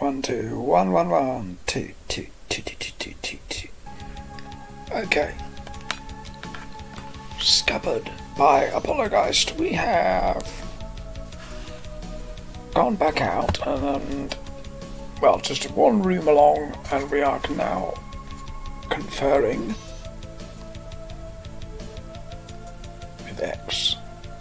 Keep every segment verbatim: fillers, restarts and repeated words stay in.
One, two, one, one, one, two, two, two, two, two, two, two, two. Okay. Scuppered by Apollogeist, we have gone back out and, and well, just one room along, and we are now conferring with X.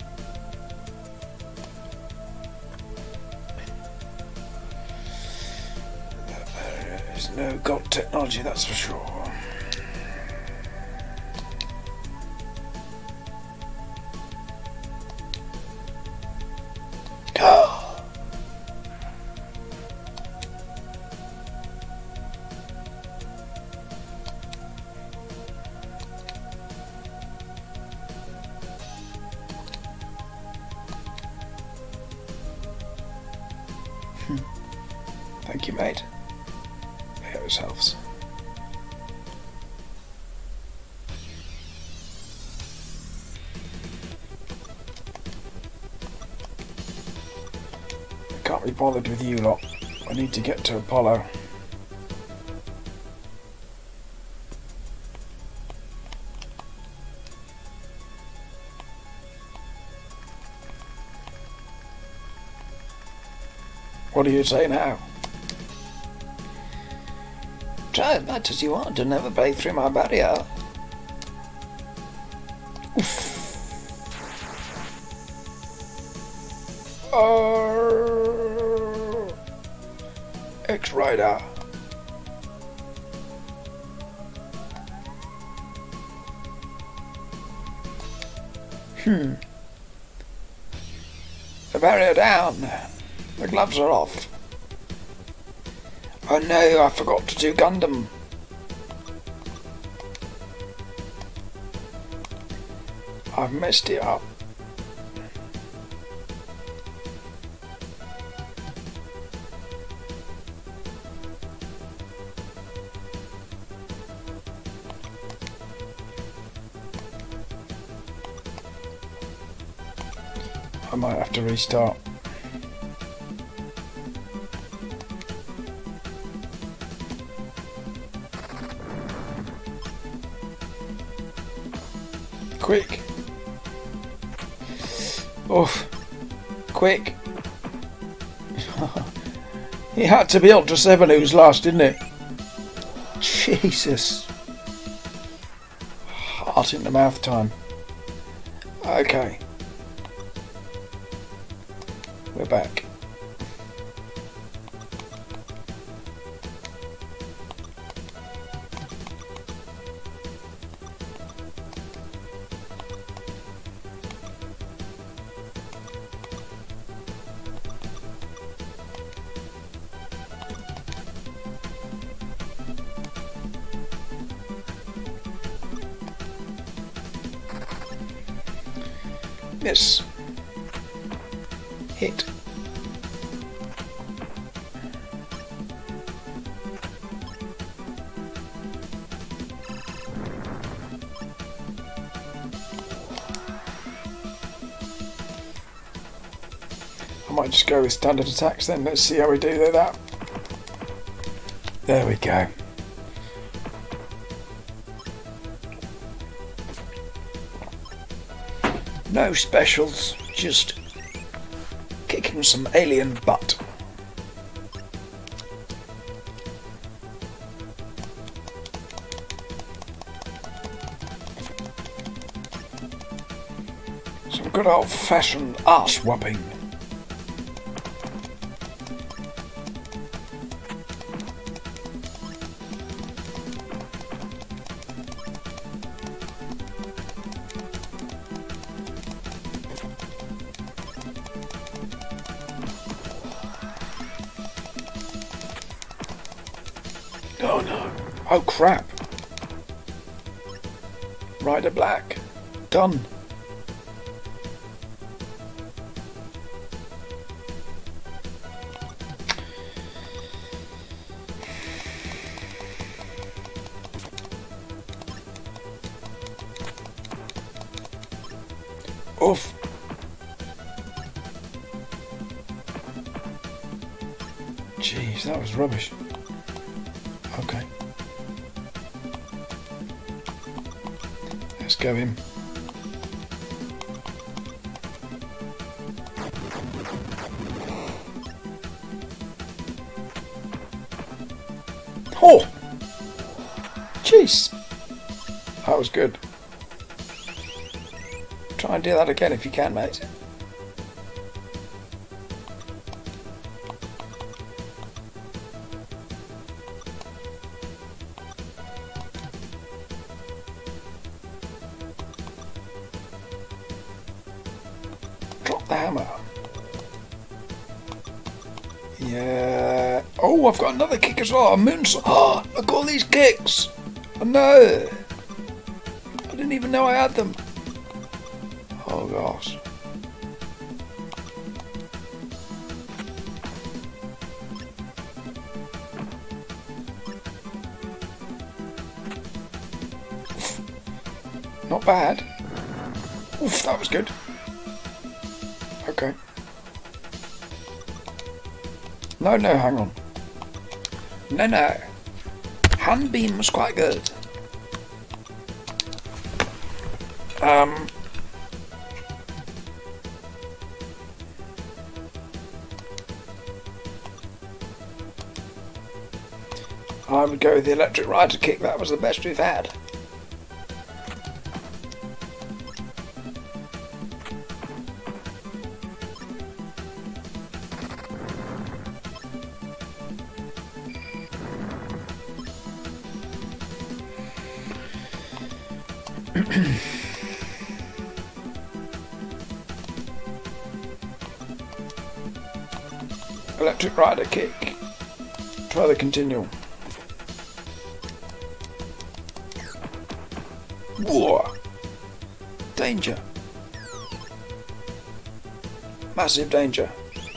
There is no god technology, that's for sure. Thank you, mate. They have yourselves. I can't be bothered with you lot. I need to get to Apollo. What do you say now? Try as much as you want to never break through my barrier. Oh, X-Rider. Hmm. The barrier down. The gloves are off. Oh no, I forgot to do Gundam. I've messed it up. I might have to restart. Quick! Oof! Quick! He had to be Ultra seven who's last, didn't it? Jesus! Heart in the mouth time. Okay. We're back. Miss. Hit. I might just go with standard attacks then. Let's see how we do that. There we go. No specials, just kicking some alien butt. Some good old-fashioned arse whopping. Oh no. Oh crap. Rider Black. Done. Oof. Jeez, that was rubbish. Okay. Let's go in. Oh! Jeez! That was good. Try and do that again if you can, mate. Drop the hammer. Yeah. Oh, I've got another kick as well. A moonsault. Oh, I've got all these kicks. Oh no. I didn't even know I had them. Oh gosh. Not bad. Oof, that was good. Okay. No, no, hang on. No, no. Hand beam was quite good. Um. I would go with the electric rider kick. That was the best we've had. Electric rider kick. Try the continual. Whoa! Danger. Massive danger.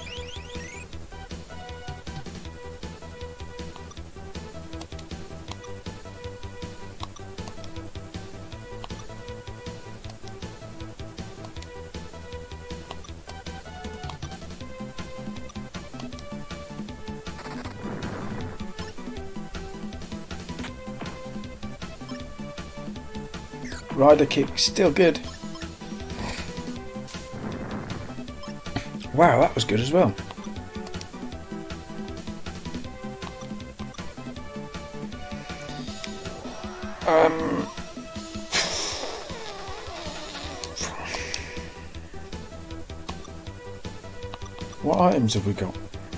Rider kick, still good. Wow, that was good as well. Um, what items have we got?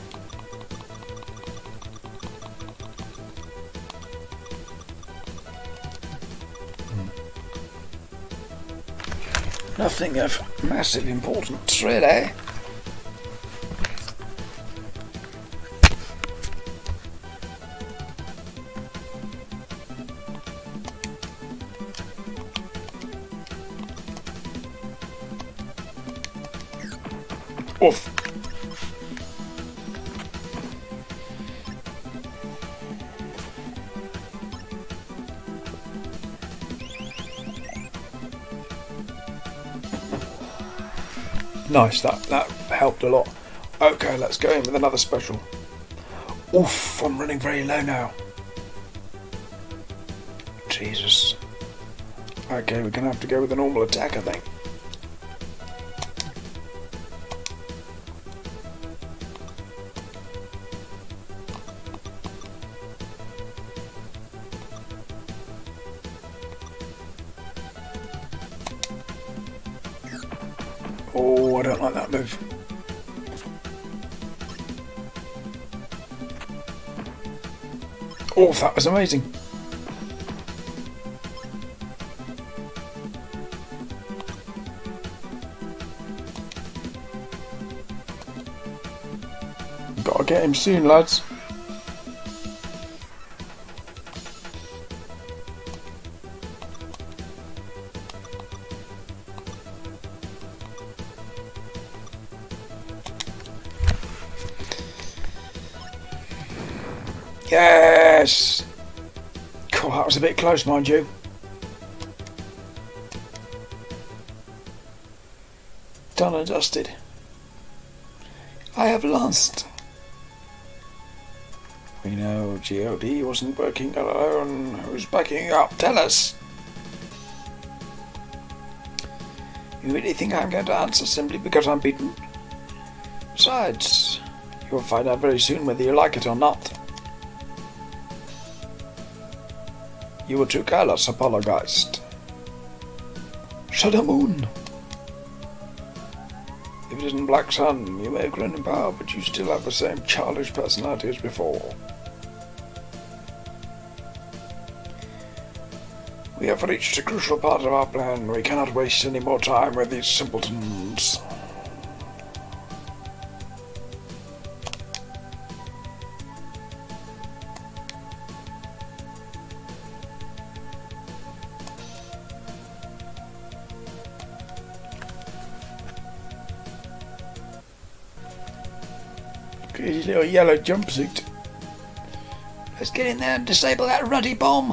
Nothing of massive importance, really. Oof. Nice, that, that helped a lot. Okay, let's go in with another special. Oof, I'm running very low now. Jesus. Okay, we're going to have to go with a normal attack, I think. Oh, I don't like that move. Oh, that was amazing. Gotta get him soon, lads. Yes! Cool, that was a bit close, mind you. Done and dusted. I have lost. We know G O D wasn't working alone. Who's backing you up? Tell us! You really think I'm going to answer simply because I'm beaten? Besides, you'll find out very soon whether you like it or not. You were too careless, apologized. Shadow Moon! If it isn't Black Sun, you may have grown in power, but you still have the same childish personality as before. We have reached a crucial part of our plan. We cannot waste any more time with these simpletons. Look at his little yellow jumpsuit. Let's get in there and disable that ruddy bomb.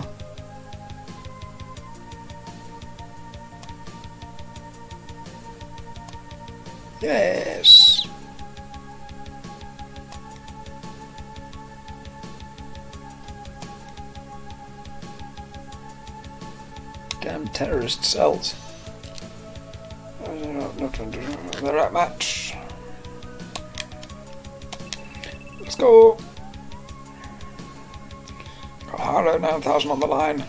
Yes. Damn terrorist cells. Not, not the right match. Let's go. Got Harlow nine thousand on the line.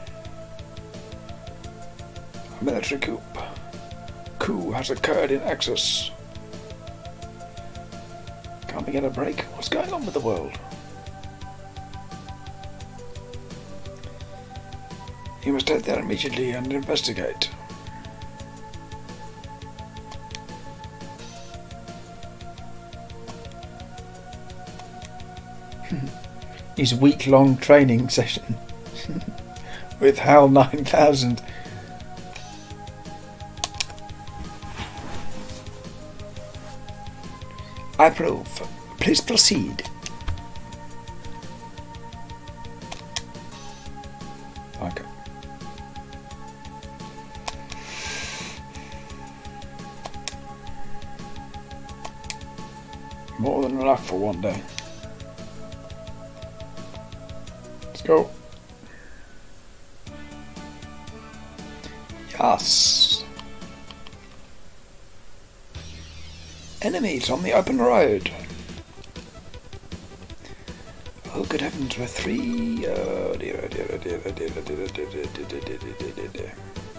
A military coup. Coup has occurred in Axis. Can't we get a break? What's going on with the world? You must head there immediately and investigate. His week-long training session with HAL nine thousand. I approve. Please proceed. Okay. More than enough for one day. Let's go. Yes. Enemies on the open road. Oh, good heavens, we're three. Oh dear, oh dear, oh dear, oh dear, oh dear, oh dear, oh dear, oh dear, oh dear, oh dear, oh dear.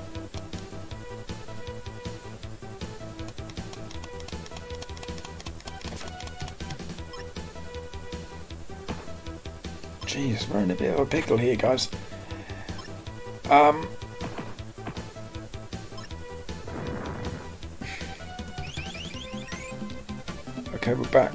Jeez, we're in a bit of a pickle here, guys. Um. Okay, we're back.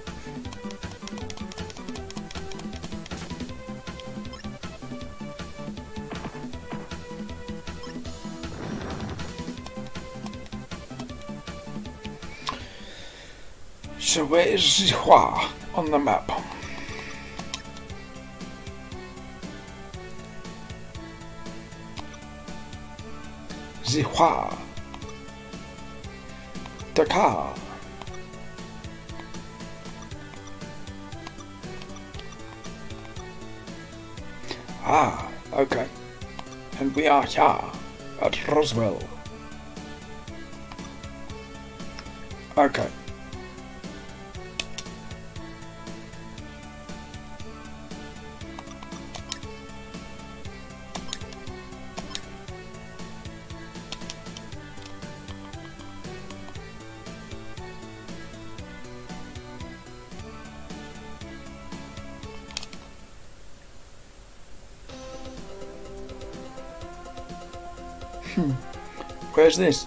So where is Zihua on the map? Zihua. Dakar. Ah, okay. And we are here at Roswell. Okay. Hmm. Where's this?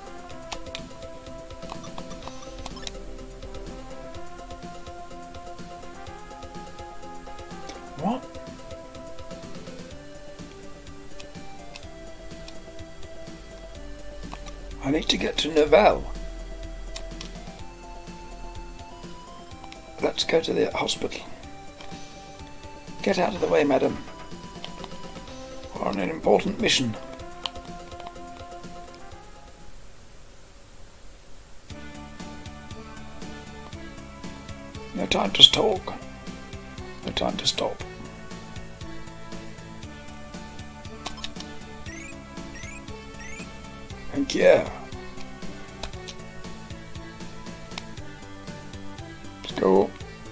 What? I need to get to Novell. Let's go to the hospital. Get out of the way, madam. We're on an important mission. No time to talk. The time to stop. Thank you. Let's go.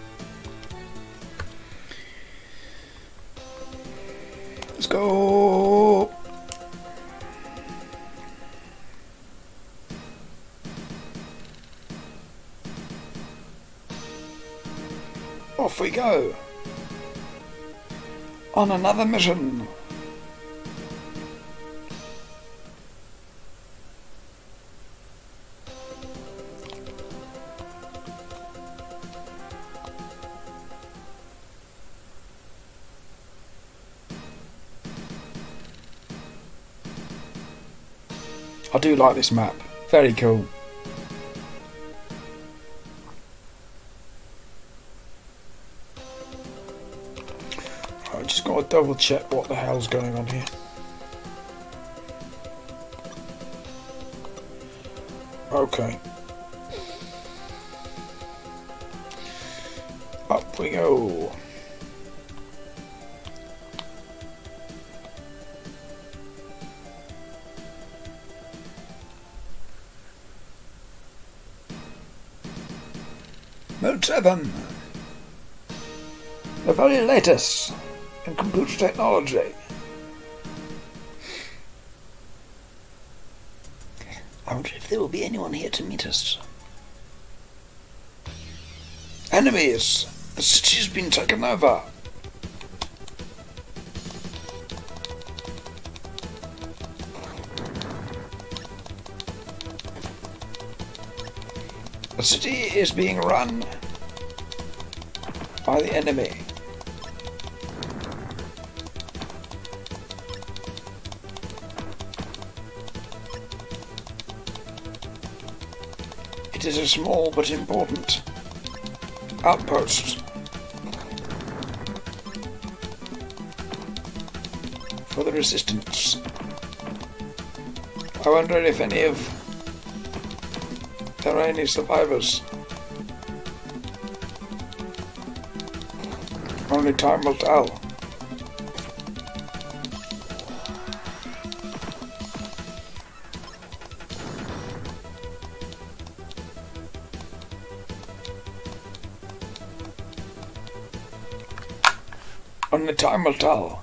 Let's go. Off we go. On another mission. I do like this map. Very cool. I just got to double check what the hell's going on here. Okay. Up we go. Mode seven. The very latest in computer technology. I wonder if there will be anyone here to meet us. Enemies! The city's been taken over. The city is being run by the enemy. It is a small but important outpost for the resistance. I wonder if any of there are any survivors. Only time will tell. Only time will tell.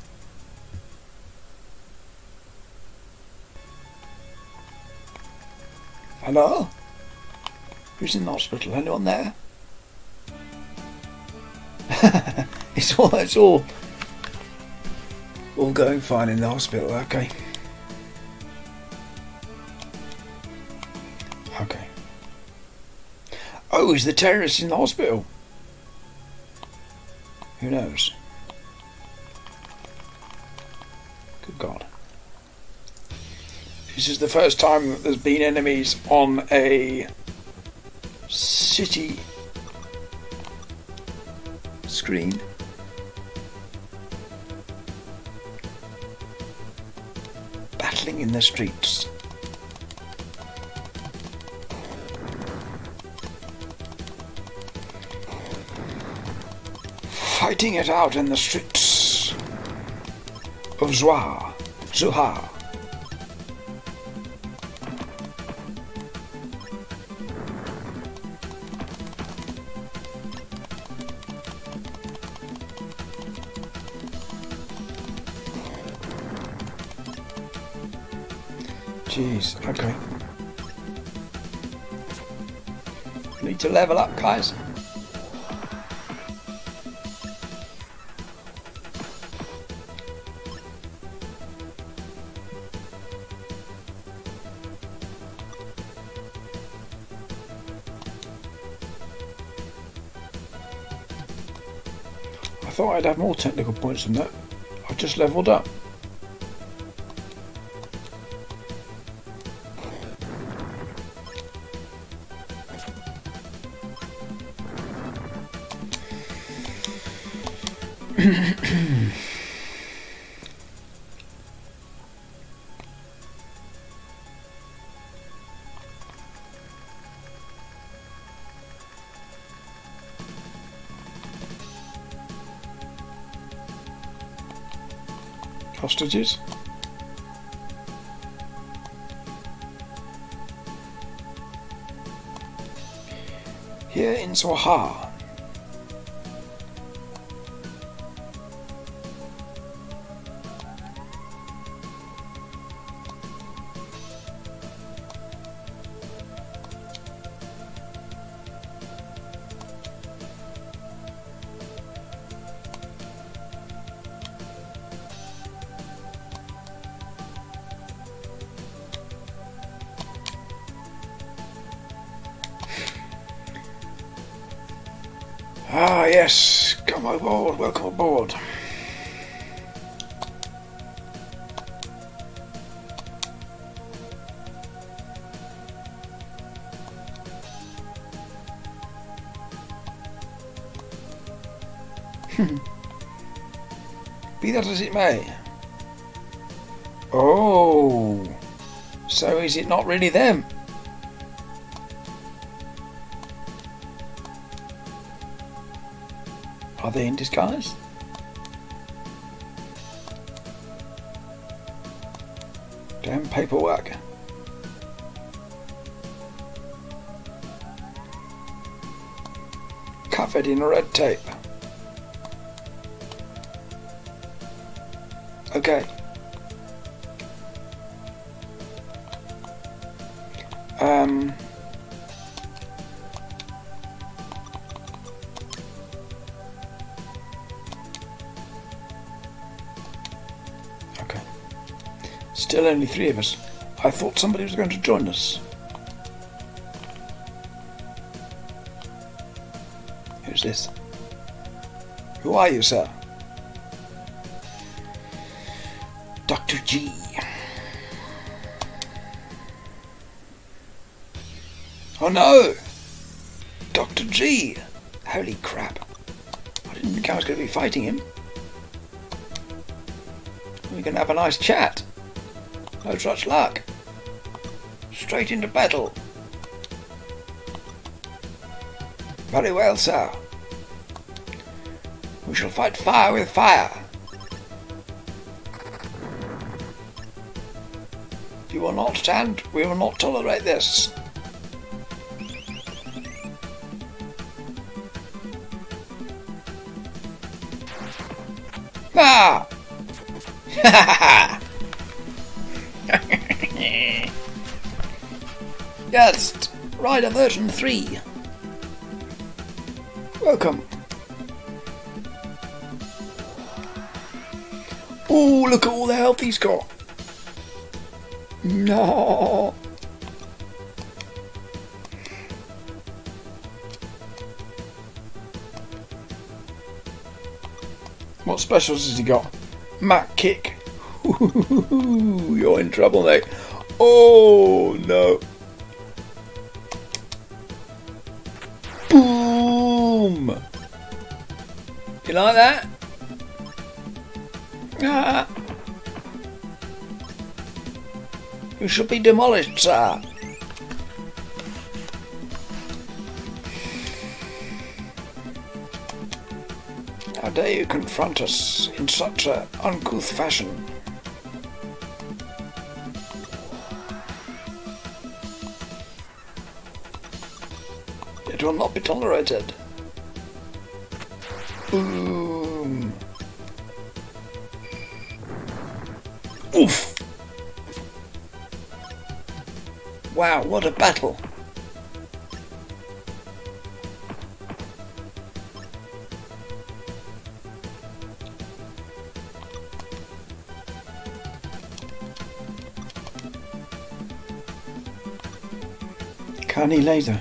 Hello? Who's in the hospital? Anyone there? it's all it's all all going fine in the hospital, okay. Okay. Oh, is the terrorist in the hospital? Who knows? Good God. This is the first time that there's been enemies on a city screen. Battling in the streets. Fighting it out in the streets of Zwa, Zuha. Jeez, okay. Need to level up, guys. I thought I'd have more technical points than that. I just leveled up. Hostages. Here in Swaha. Ah, yes, come aboard, welcome aboard. Be that as it may. Oh, so is it not really them? Are they in disguise? Damn paperwork. Covered in red tape. Okay. Um... Still only three of us. I thought somebody was going to join us. Who's this? Who are you, sir? Doctor G. Oh no! Doctor G! Holy crap. I didn't think I was going to be fighting him. We're going to have a nice chat. No such luck. Straight into battle. Very well, sir. We shall fight fire with fire. You will not stand. We will not tolerate this. Ah! Ha ha ha! Yes, Rider version three. Welcome. Oh, look at all the health he's got. No. What specials has he got? Mac kick. You're in trouble, mate. Oh no. Boom! You like that? Ah. You should be demolished, sir. How dare you confront us in such an uncouth fashion? It will not be tolerated. Boom. Oof. Wow, what a battle. Carney laser.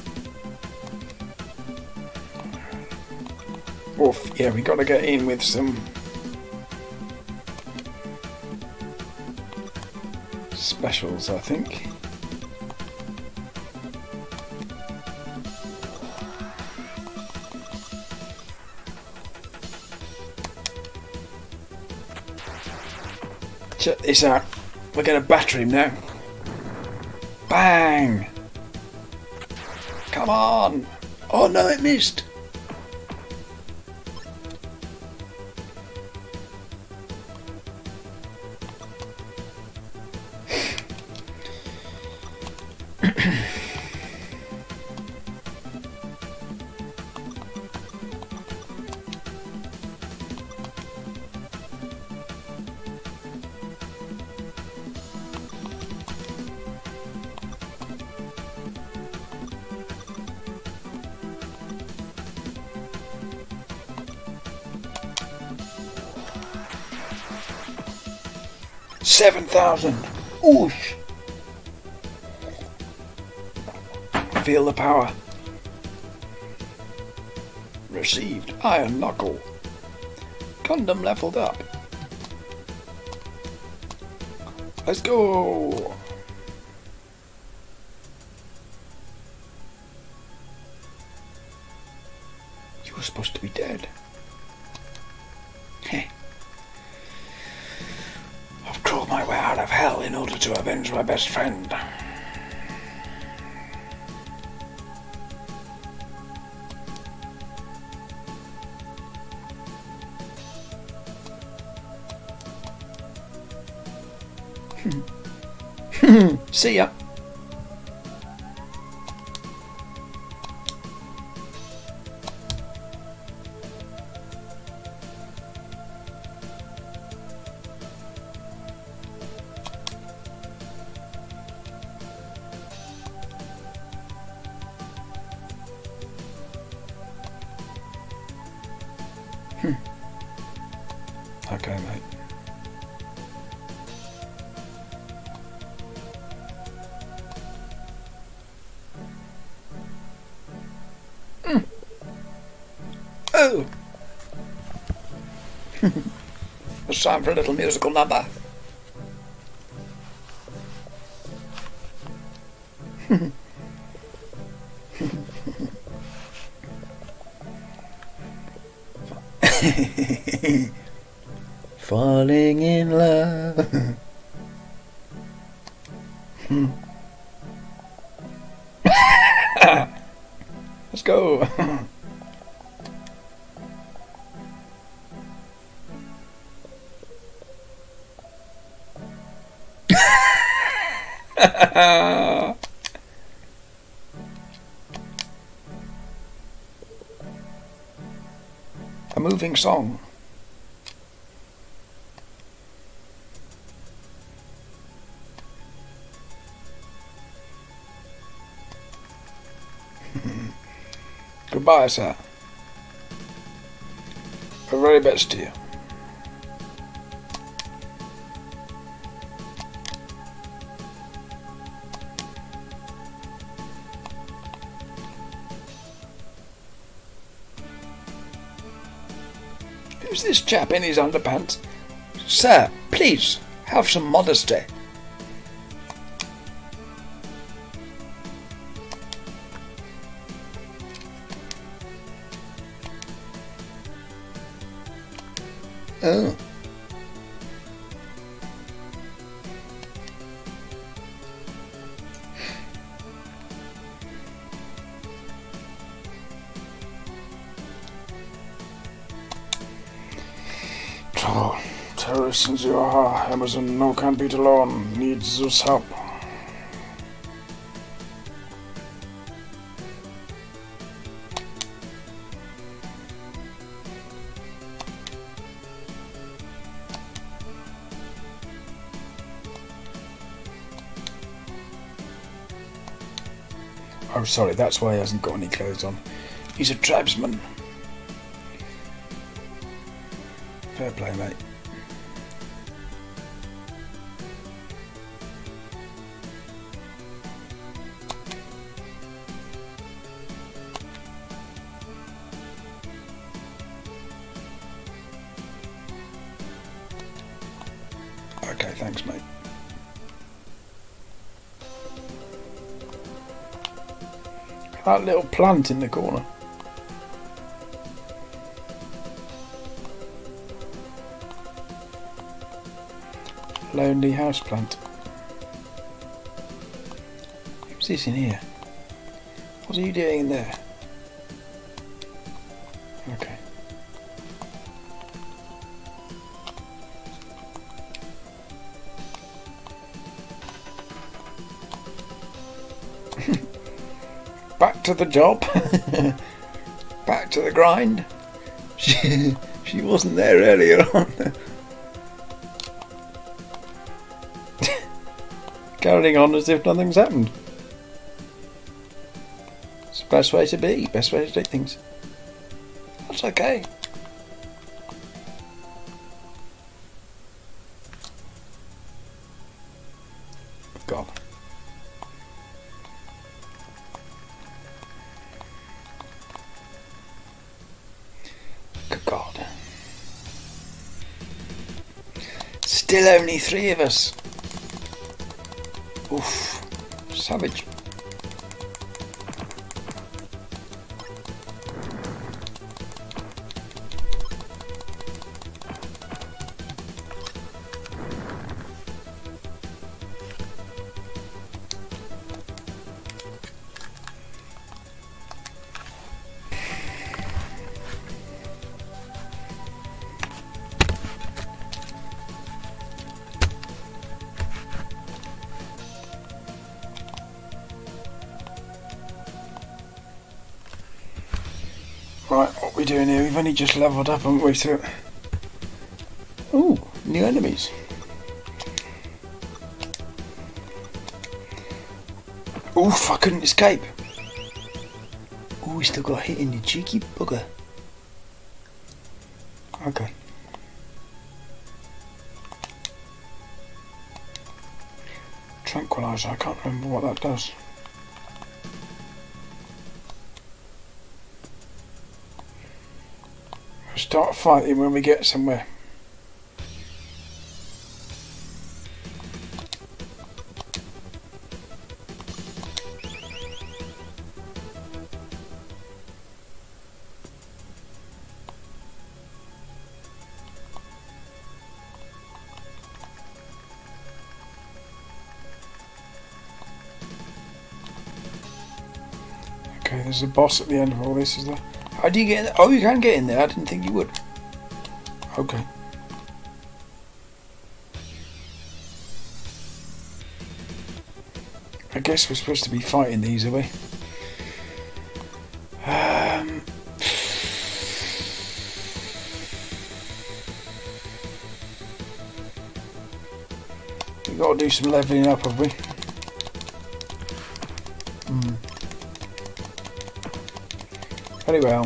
Oof, yeah, we gotta get in with some specials, I think. Check this out. We're gonna batter him now. Bang! Come on! Oh no, it missed! Seven thousand. Oosh. Feel the power. Received. Iron Knuckle. Gundam leveled up. Let's go. You were supposed to be dead. Heh. I've crawled my way out of hell in order to avenge my best friend. See ya. Hmm. Okay, mate. Mm. Oh! It's time for a little musical number. Falling in love. Let's go. A moving song. Goodbye, sir. The very best to you. Who's this chap in his underpants? Sir, please, have some modesty. Oh. Trouble. Terrorists in Zioha, Amazon no can't beat alone. Needs Zeus help. Oh, sorry, that's why he hasn't got any clothes on. He's a tribesman. Fair play, mate. Okay, thanks, mate. That little plant in the corner. Lonely house plant. Who's this in here? What are you doing in there? Okay. Back to the job. Back to the grind. She, she wasn't there earlier on. Carrying on as if nothing's happened. It's the best way to be, best way to take things. That's okay. still only three of us. Oof. Savage. Right, what are we doing here? We've only just levelled up, haven't we? So, ooh, new enemies. Oof, I couldn't escape. Ooh, we still got hit in the cheeky bugger. Okay. Tranquilizer, I can't remember what that does. Start fighting when we get somewhere. Okay, there's a boss at the end of all this, is there? How do you get in there? Oh, you can get in there. I didn't think you would. Okay. I guess we're supposed to be fighting these, are we? Um, we've got to do some levelling up, have we? Hmm. Very well.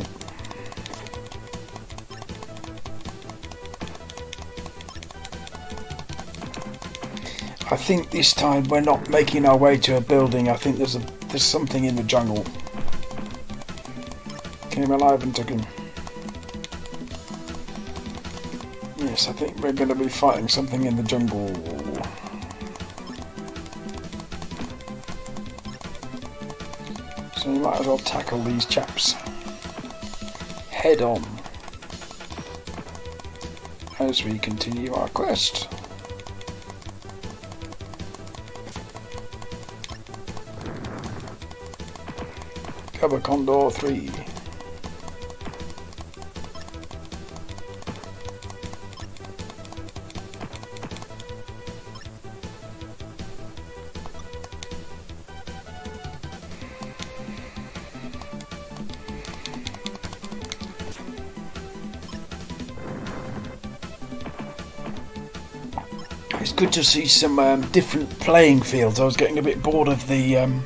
I think this time we're not making our way to a building. I think there's a there's something in the jungle. Came alive and took him. Yes, I think we're going to be fighting something in the jungle. So we might as well tackle these chaps head on as we continue our quest. Cover Condor three. It's good to see some um, different playing fields. I was getting a bit bored of the um,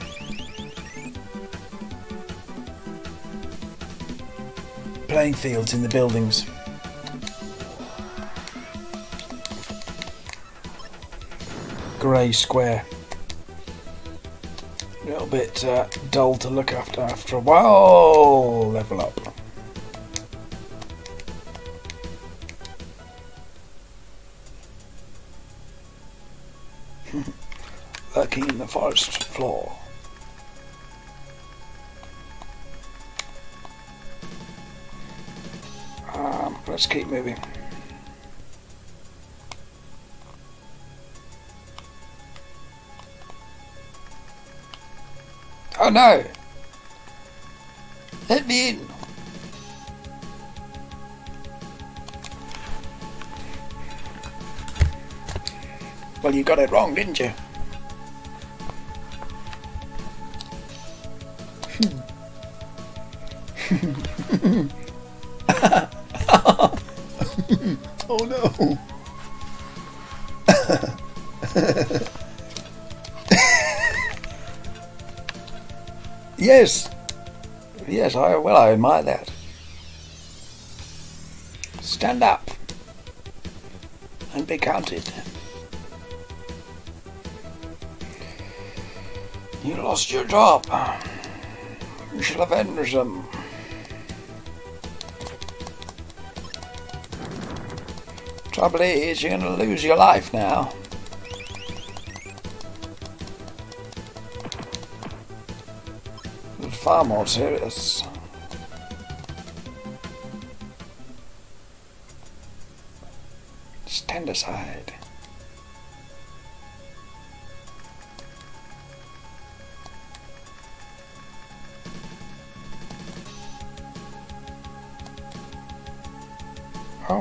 playing fields in the buildings. Grey square. A little bit uh, dull to look after after a while. Level up. Lurking in the forest floor. Um, let's keep moving. Oh no! Let me in! Well, you got it wrong, didn't you? Oh no! Yes, yes, I well, I admire that. Stand up and be counted. You lost your job. You shall avenge them. Trouble is, you're going to lose your life now. It's far more serious. Stand aside. Oh.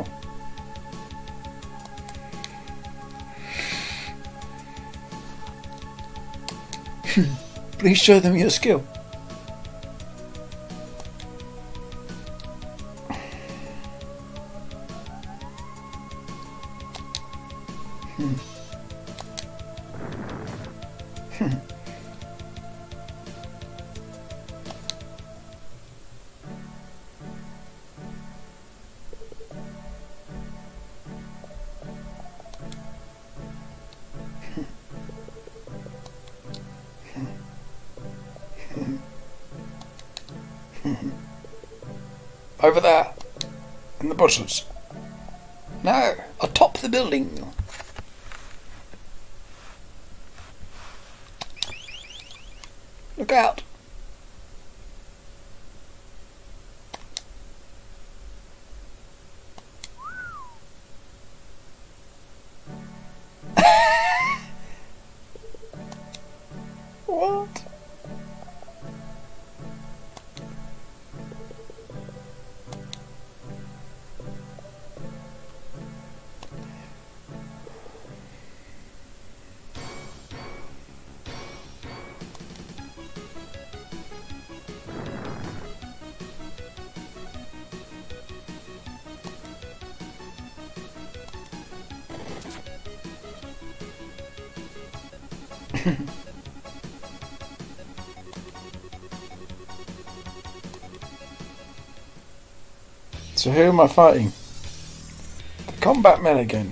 Please show them your skill. Hmm. Hmm. Over there, in the bushes. No, atop the building. Look out. What? So who am I fighting? The combat men again.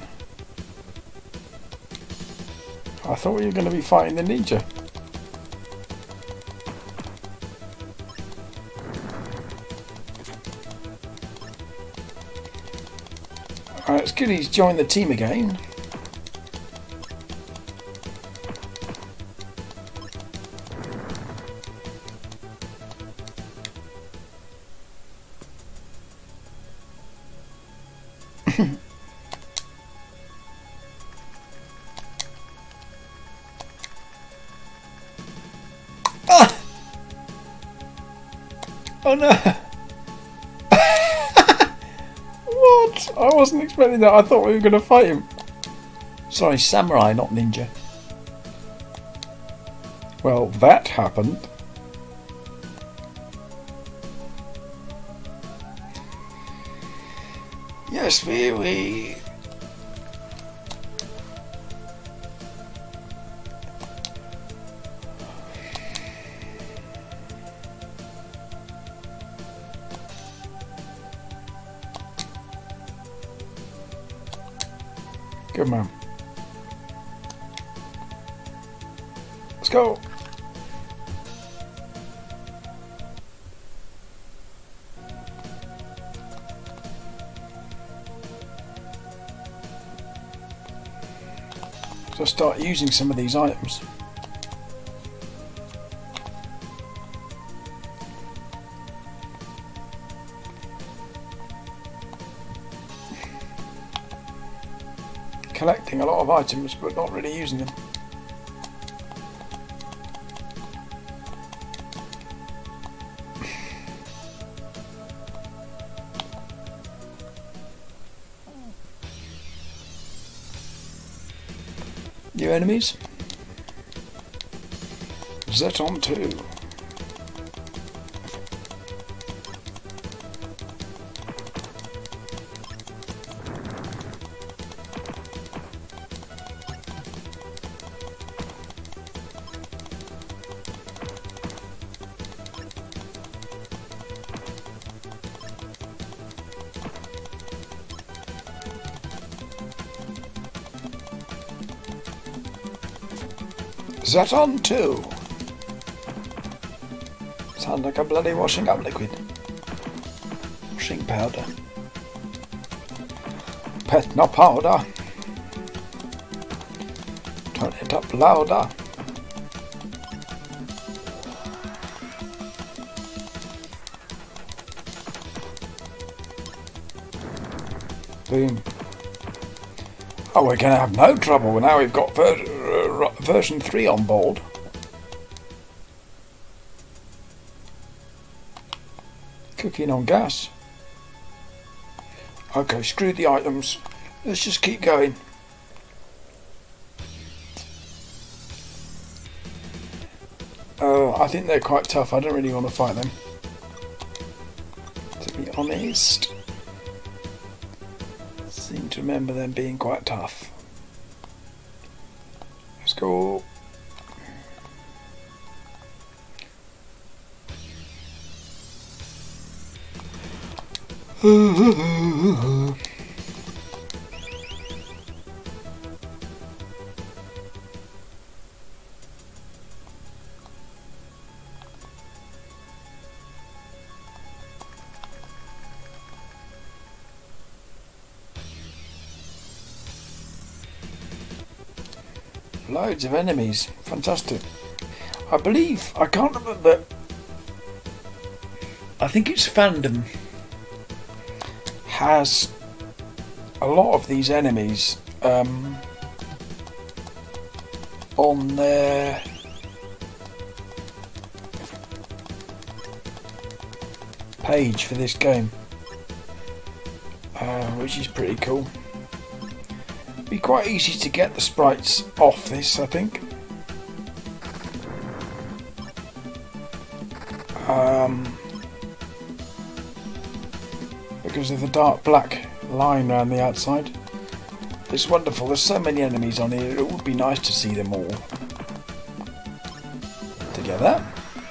I thought we were going to be fighting the ninja. Alright, it's good he's joined the team again. Ah! Oh no! What? I wasn't expecting that. I thought we were going to fight him. Sorry, samurai, not ninja. Well, that happened. Yes, we... we... Good man. Let's go. So start using some of these items. Collecting a lot of items but not really using them. New enemies. Zeton two. Zeton two. Sounds like a bloody washing up liquid. Washing powder. pet, no powder. Turn it up louder. Boom. Oh, we're going to have no trouble now we've got ver uh, version three on board. Cooking on gas. Okay, screw the items. Let's just keep going. Oh, I think they're quite tough. I don't really want to fight them, to be honest. Seem to remember them being quite tough. Let's go. Loads of enemies. Fantastic. I believe, I can't remember, I think it's Fandom has a lot of these enemies um, on their page for this game, uh, which is pretty cool. Be quite easy to get the sprites off this, I think. Um, because of the dark black line around the outside. It's wonderful. There's so many enemies on here. It would be nice to see them all together.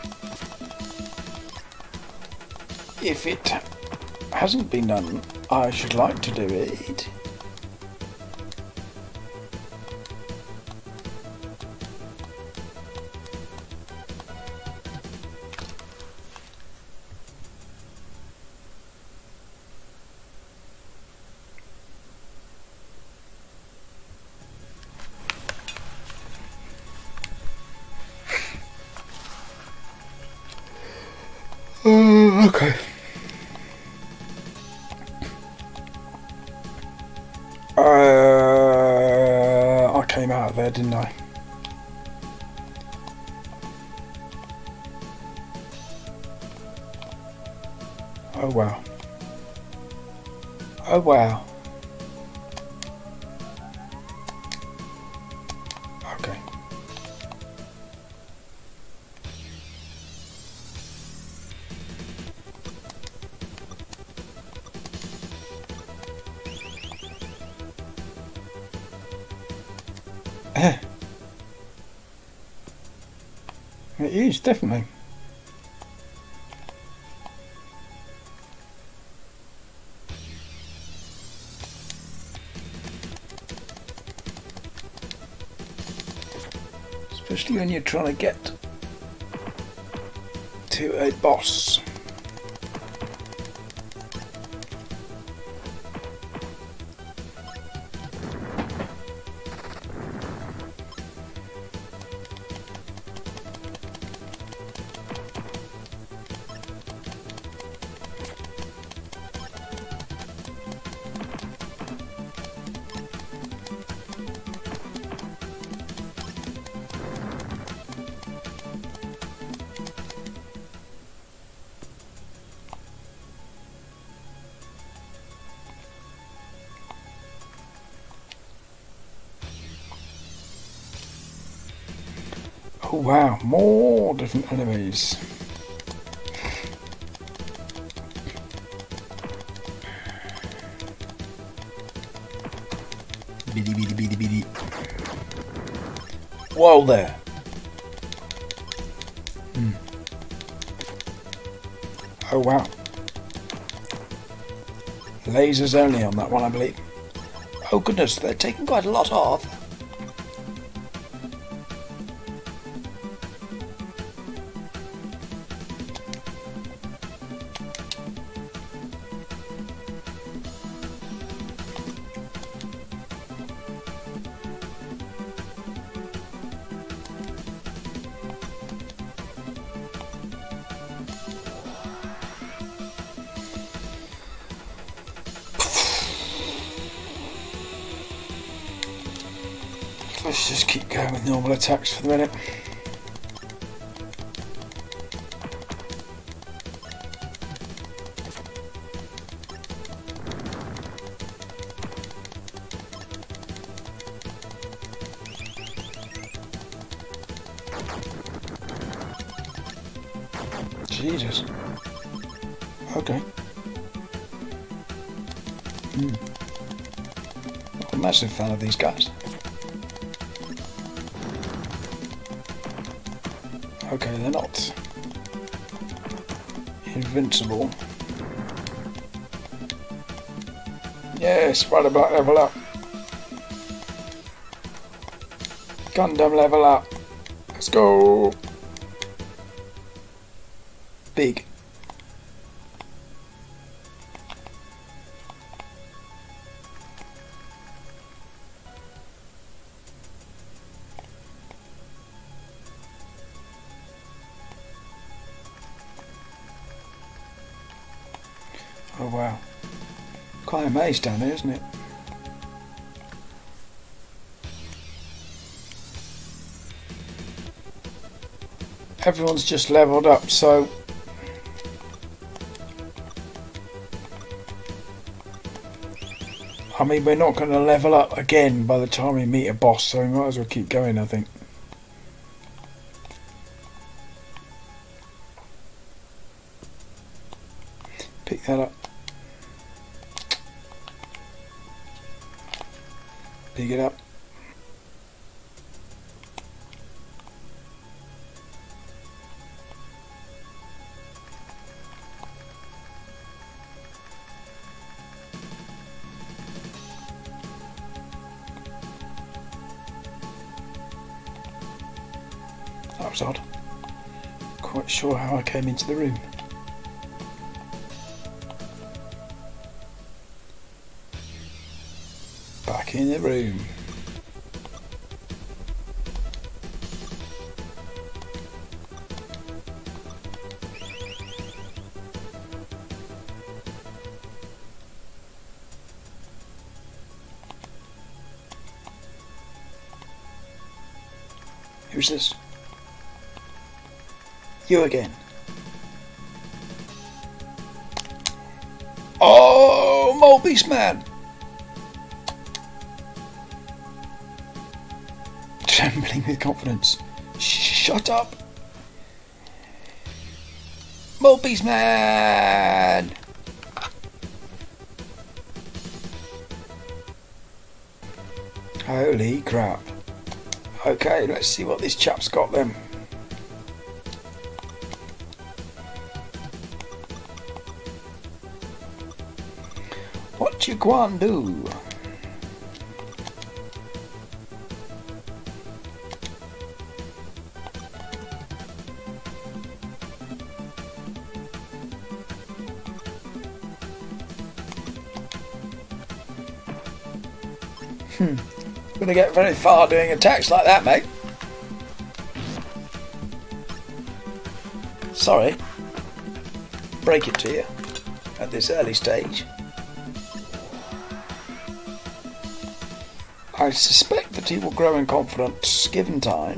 If it hasn't been done, I should like to do it. Uh, okay. Uh, I came out of there, didn't I? Oh wow. Oh wow. Okay. It is, definitely. Especially when you're trying to get to a boss. Oh wow, more different enemies. Biddy biddy biddy biddy. Whoa there. Hmm. Oh wow. Lasers only on that one, I believe. Oh goodness, they're taking quite a lot off. Let's just keep going with normal attacks for the minute. Jesus. Okay. Hmm. I'm a massive fan of these guys. Okay, they're not invincible. Yes, right about level up. Gundam level up. Let's go. Big. Oh wow. Quite amazed down there, isn't it? Everyone's just leveled up, so I mean, we're not going to level up again by the time we meet a boss, so we might as well keep going, I think. Pick that up. Pick it up. That was odd. Quite sure how I came into the room. Back in the room. Who's this? You again. Oh, Mole Beast Man! Trembling with confidence. Shut up! Mole Beast Man! Holy crap. Okay, let's see what this chap's got then. What you gwan do? Hmm. Gonna get very far doing attacks like that, mate. Sorry. Break it to you at this early stage. I suspect that he will grow in confidence given time.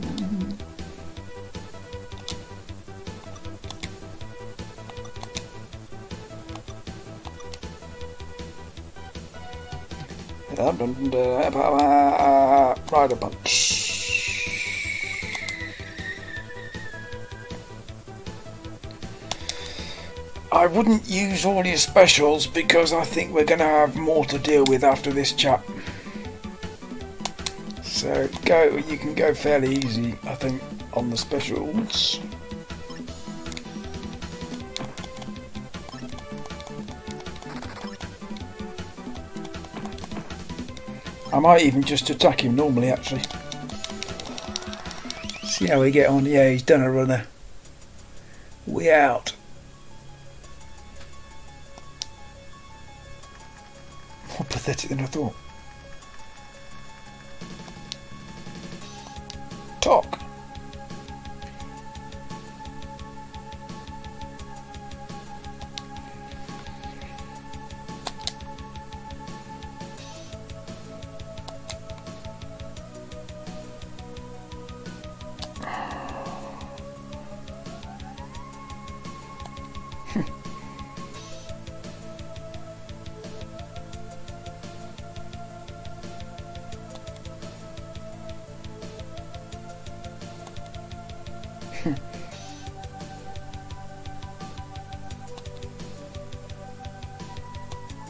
Rider punch. I wouldn't use all your specials because I think we're going to have more to deal with after this chap. So go, you can go fairly easy, I think, on the specials. I might even just attack him normally, actually. See how we get on. Yeah, he's done a runner. We out. More pathetic than I thought. Talk.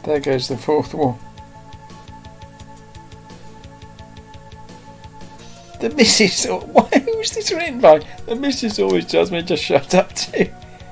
There goes the fourth wall. The missus, why, who's this written by? The missus always tells me to shut up too.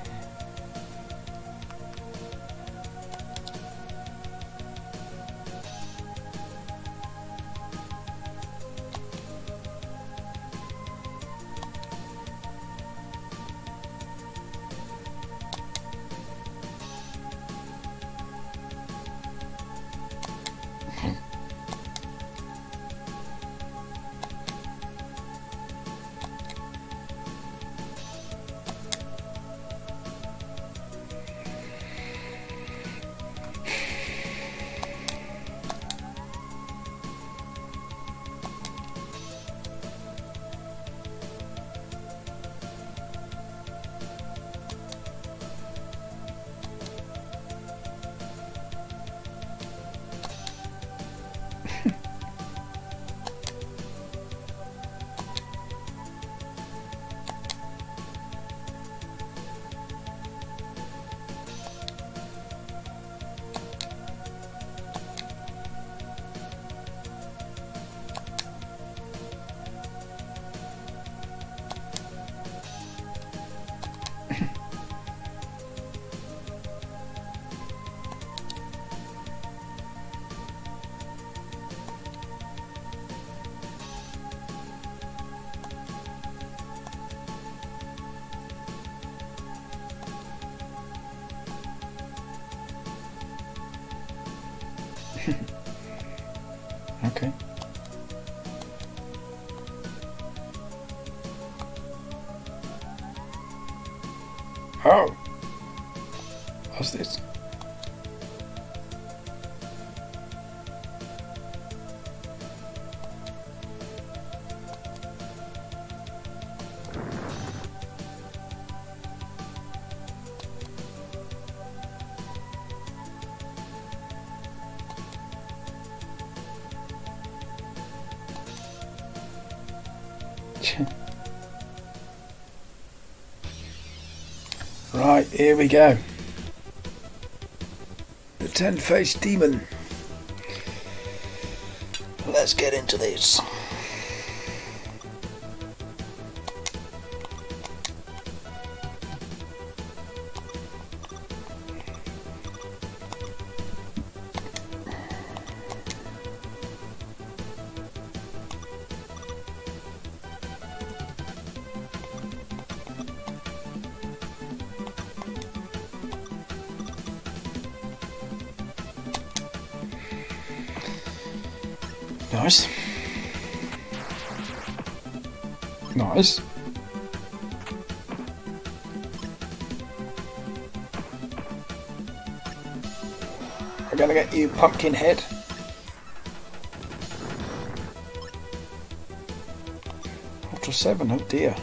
Okay. Oh, what's this? Right, here we go. The ten-faced demon. Let's get into this. Nice. Nice. We're gonna get you, pumpkin head. Ultra seven, oh dear.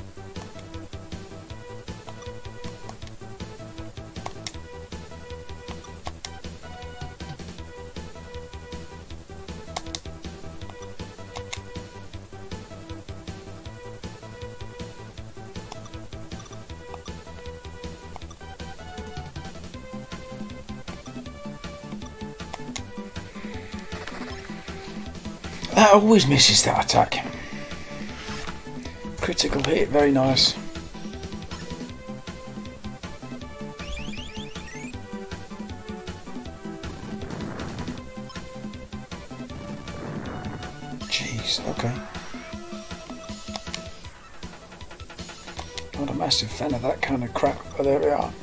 That always misses that attack. Critical hit, very nice. Jeez, okay. Not a massive fan of that kind of crap, but there we are.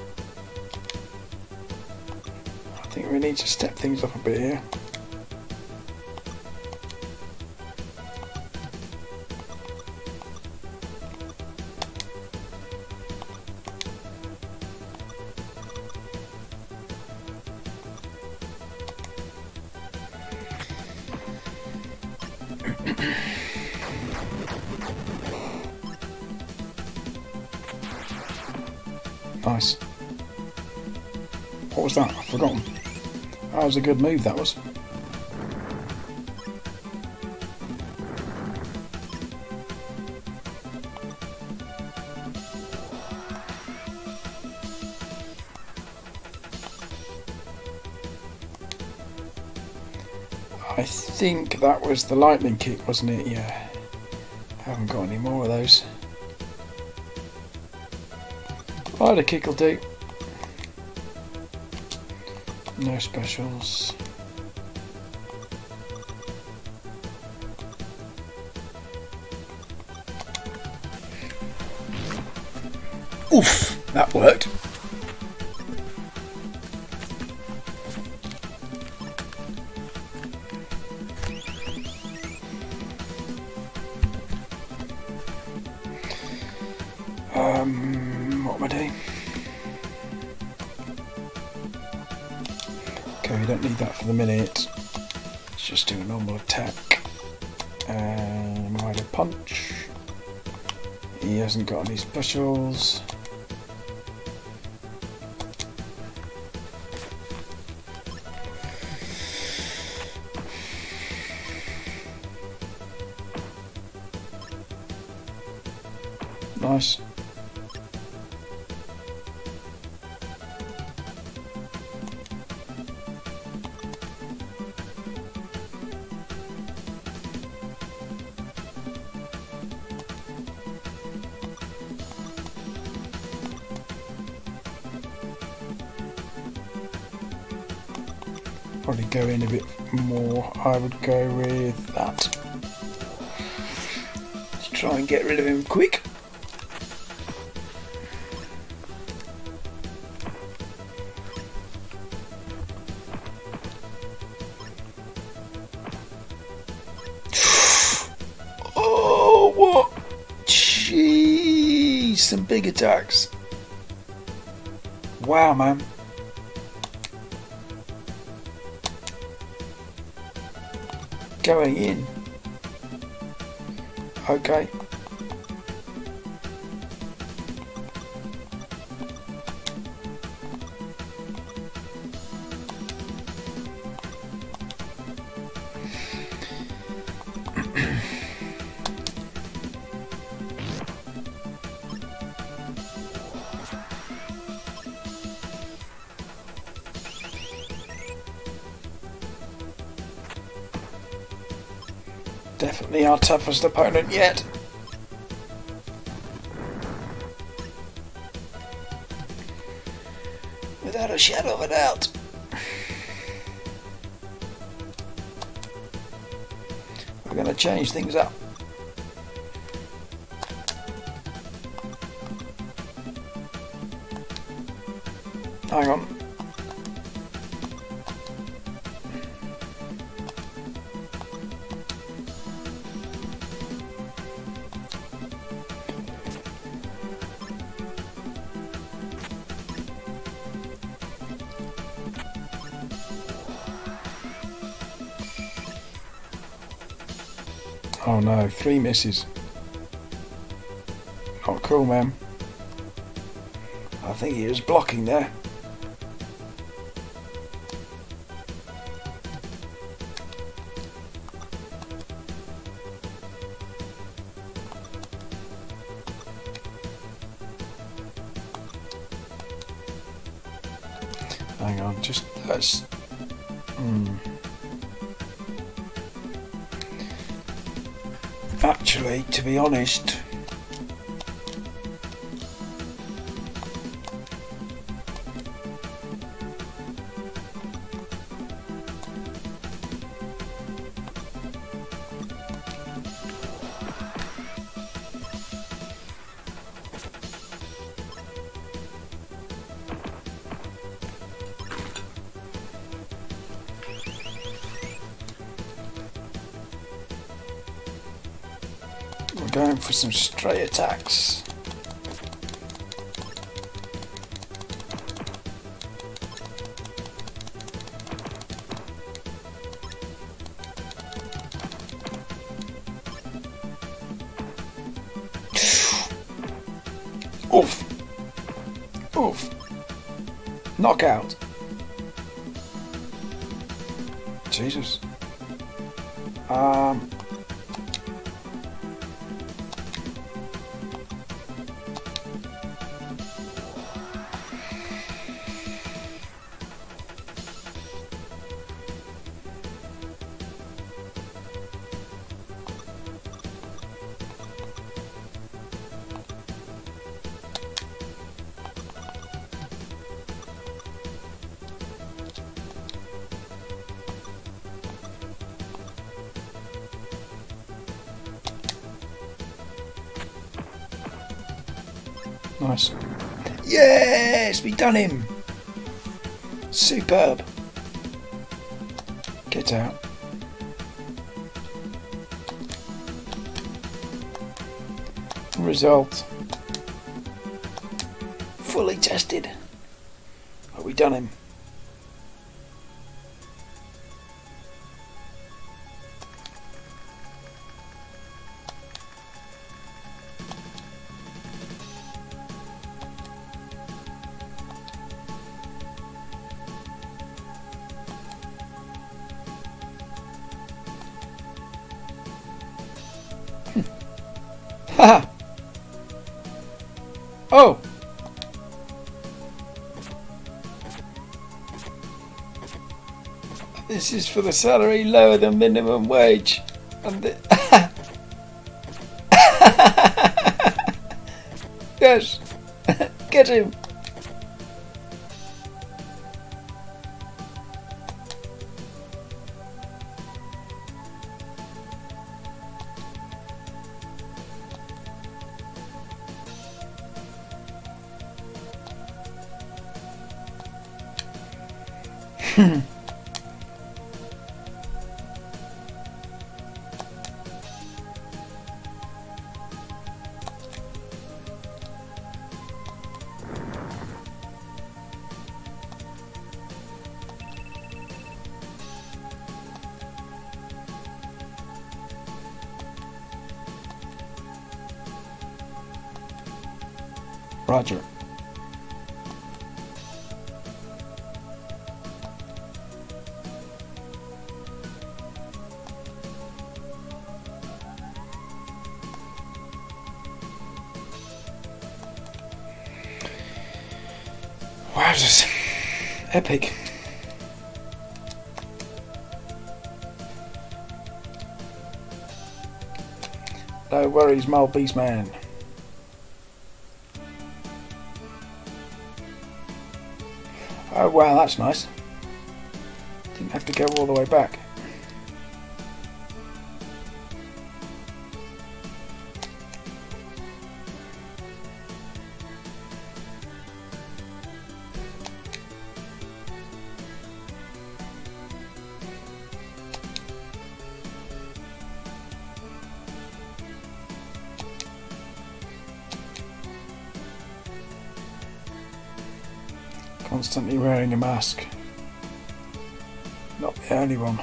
I think we need to step things up a bit here. Nice. What was that? I've forgotten. That was a good move, that was. I think that was the lightning kick, wasn't it? Yeah. I haven't got any more of those. Rider kick will do. No specials. Oof, that worked. Um, what am I doing? Okay, we don't need that for the minute. Let's just do a normal attack. And rider punch. He hasn't got any specials. Nice. Probably go in a bit more. I would go with that. Let's try and get rid of him quick. Oh, what? Jeez, some big attacks. Wow, man. Going in. Okay. Definitely our toughest opponent yet. Without a shadow of a doubt. We're going to change things up. Hang on. Oh no, three misses. Not cool, man. I think he was blocking there. Hang on, just let's. Hmm. Actually, to be honest, we're going for some straight attacks. Oof. Oof. Knockout. Jesus. Um. Nice. Yes, we done him. Superb. Get out. Result. Fully tested. Oh, we done him. Haha. Oh. This is for the salary lower than minimum wage. And the yes. Get him. Hmm. Roger. Wowzers. Epic. No worries, Mole Beast Man. Oh wow, that's nice. Didn't have to go all the way back. Constantly wearing a mask. Not the only one.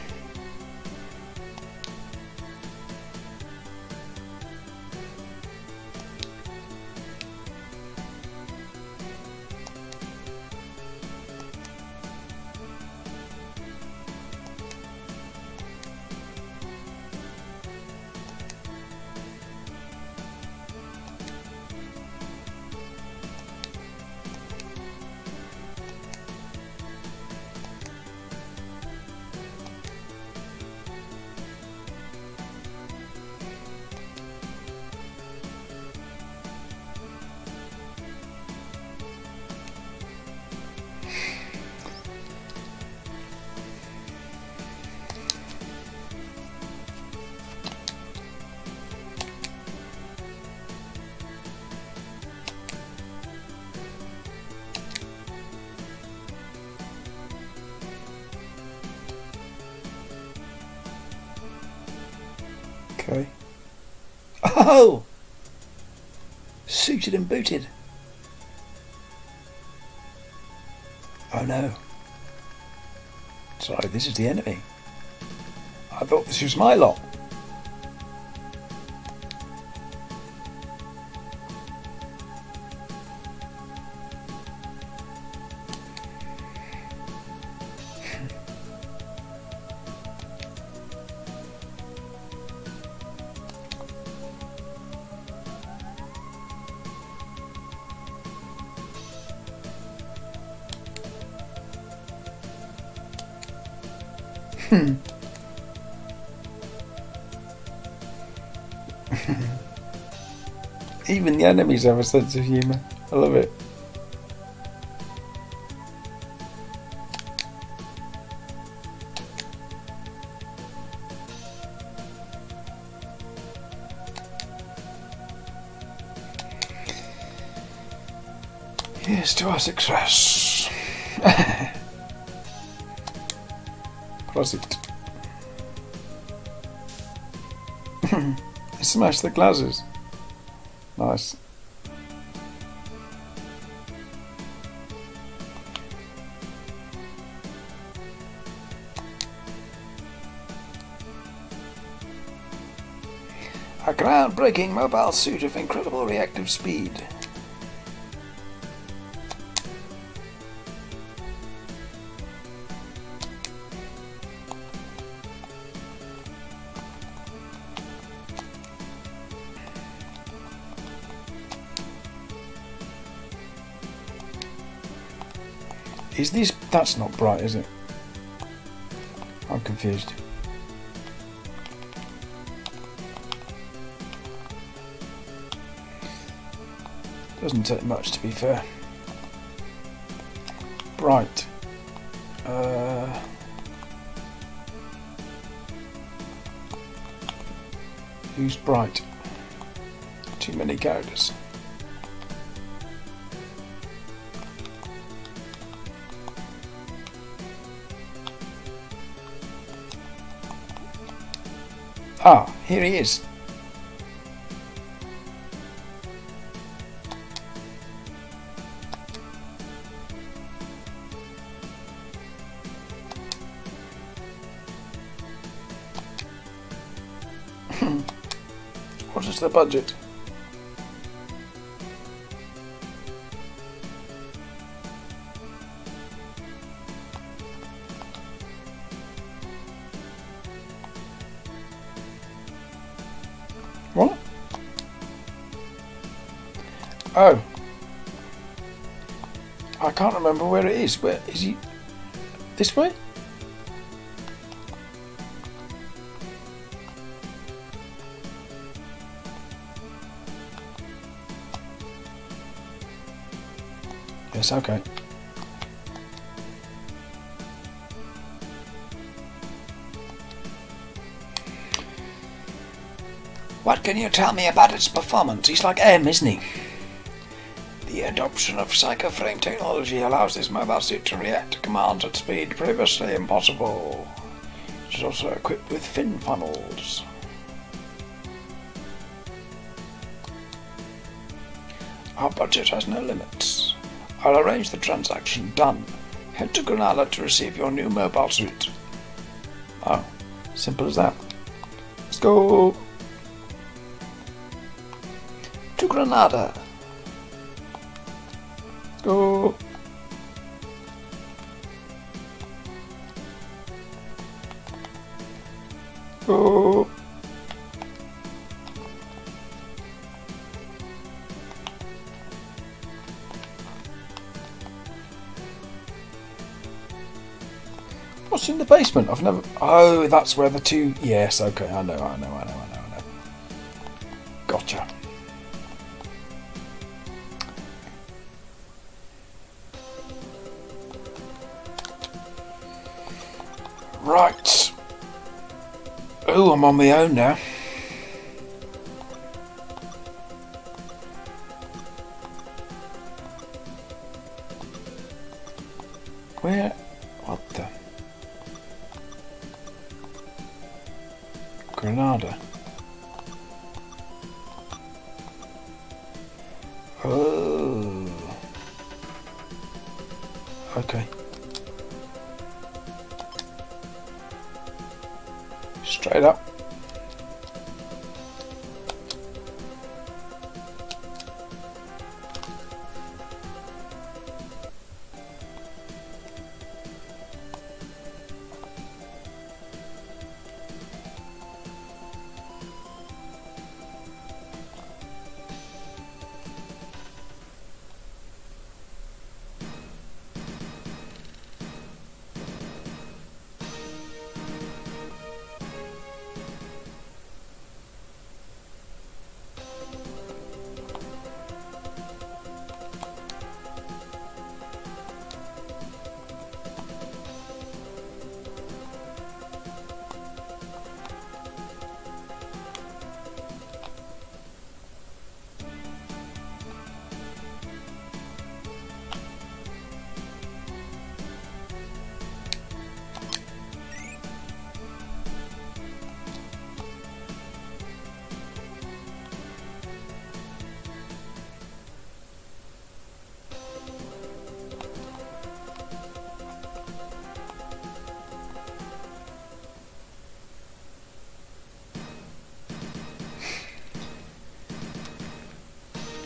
Okay. Oh! Suited and booted. Oh no. Sorry, this is the enemy. I thought this was my lot. Hmm. Even the enemies have a sense of humour. I love it. Here's to our success. Prosit. Smash the glasses. Nice. A groundbreaking mobile suit of incredible reactive speed. Is this... That's not bright, is it? I'm confused. Doesn't take much, to be fair. Bright. Uh... Use bright. Too many characters. Ah, here he is. What is the budget? What? Oh. I can't remember where it is. Where is he? This way? Yes, okay. What can you tell me about its performance? He's like M, isn't he? The adoption of psychoframe technology allows this mobile suit to react to commands at speed previously impossible. It is also equipped with fin funnels. Our budget has no limits. I'll arrange the transaction. Done. Head to Granada to receive your new mobile suit. Oh, simple as that. Let's go to Granada. Let's go. Go. What's in the basement? I've never... Oh, that's where the two... Yes, okay, I know, I know, I know, I know, I know. Gotcha. Right. Oh, I'm on my own now. Where? What the... Granada. Oh. Okay. Straight up.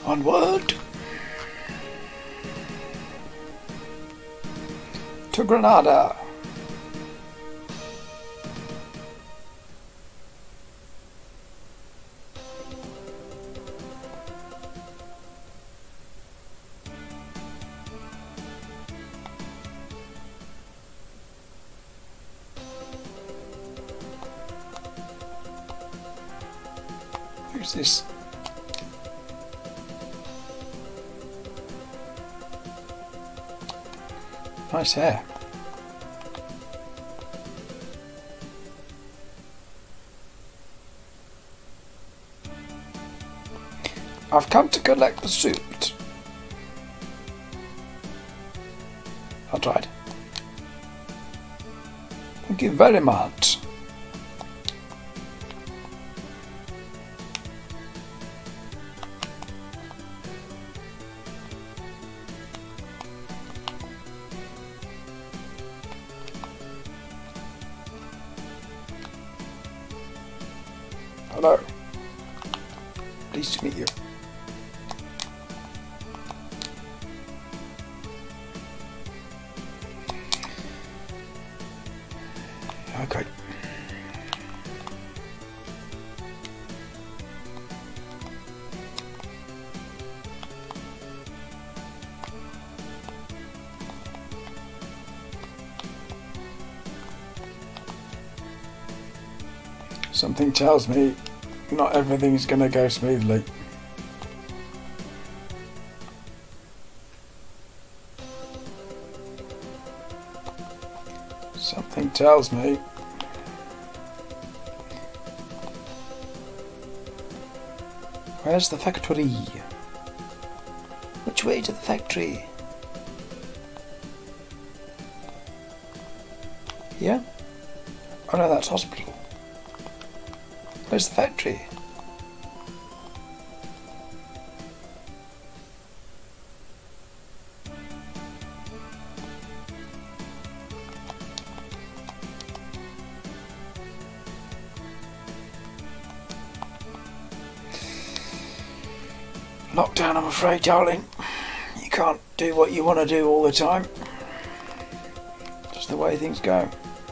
Onward to Granada. Who's this? Nice hair. I've come to collect the suit. I tried. Thank you very much. Hello. Pleased to meet you. Okay. Something tells me not everything's going to go smoothly. Something tells me where's the factory? Which way to the factory? Yeah? Oh no, that's hospital. Where's the factory? Lockdown, I'm afraid, darling. You can't do what you want to do all the time. Just the way things go.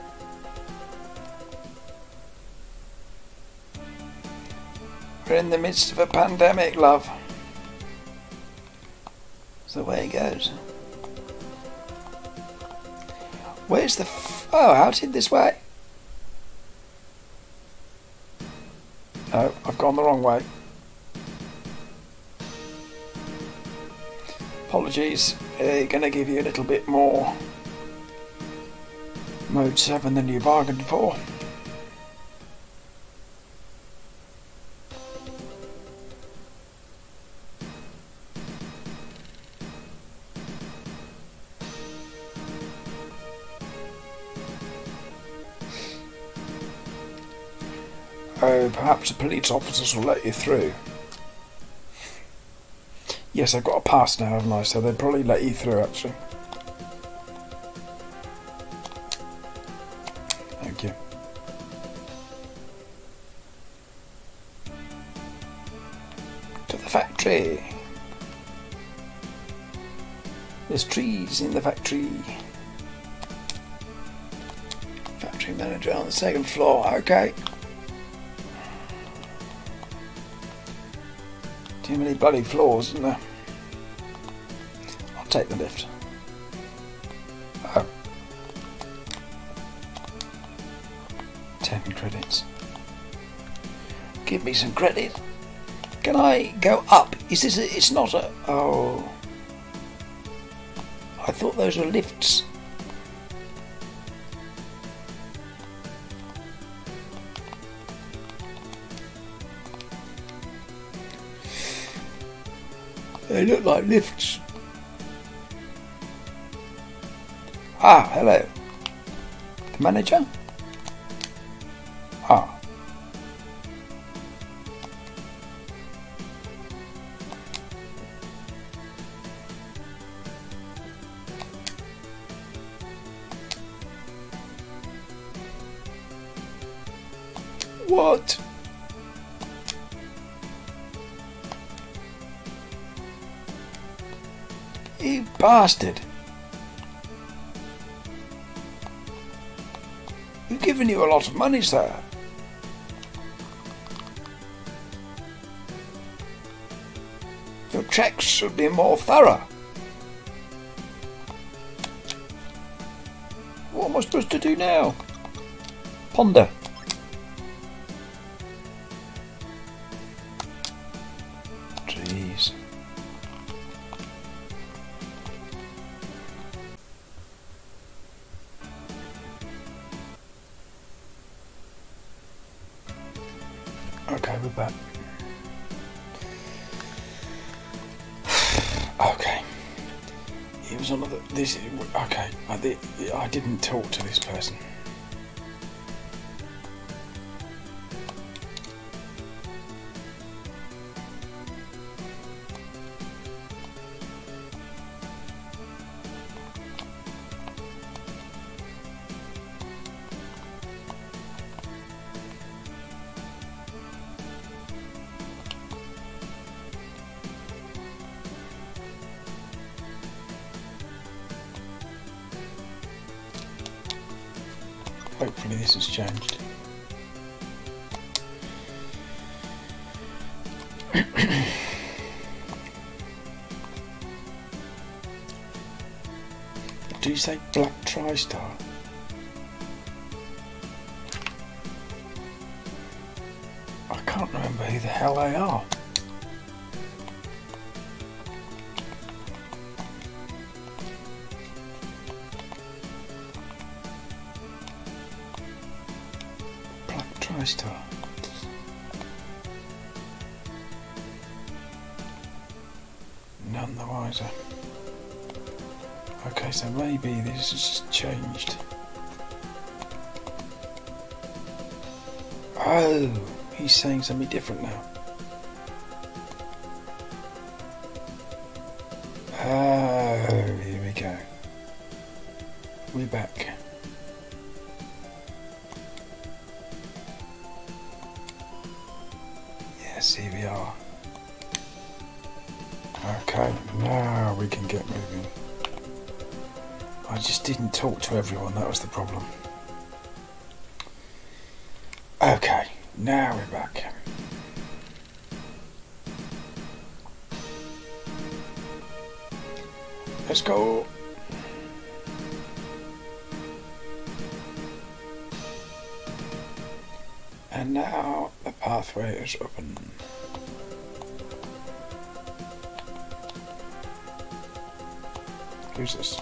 We're in the midst of a pandemic, love. That's the way it goes. Where's the f oh, out in this way? No, I've gone the wrong way. Apologies, they're going to give you a little bit more mode seven than you bargained for. Oh, perhaps the police officers will let you through. Yes, I've got a pass now, haven't I? So they'll probably let you through, actually. Thank you. To the factory. There's trees in the factory. Factory manager on the second floor. Okay. Too many bloody floors, isn't there? I'll take the lift. Oh. Ten credits. Give me some credit. Can I go up? Is this a, it's not a... Oh. I thought those were lifts. They look like lifts. Ah, hello. The manager? Ah. What? bastard. We've given you a lot of money, sir. Your checks should be more thorough. What am I supposed to do now? Ponder. Jeez. Okay, we're back. Okay. He was on the this. Okay, I did. I didn't talk to this person. Hopefully this has changed. Do you say Black TriStar? I can't remember who the hell they are. TriStar. None the wiser. Okay, so maybe this has changed. Oh, he's saying something different now. Oh, here we go. We're back. Yes, here we are. Okay, now we can get moving. I just didn't talk to everyone, that was the problem. Okay, now we're back. Let's go. And now the pathway is open. Who's this?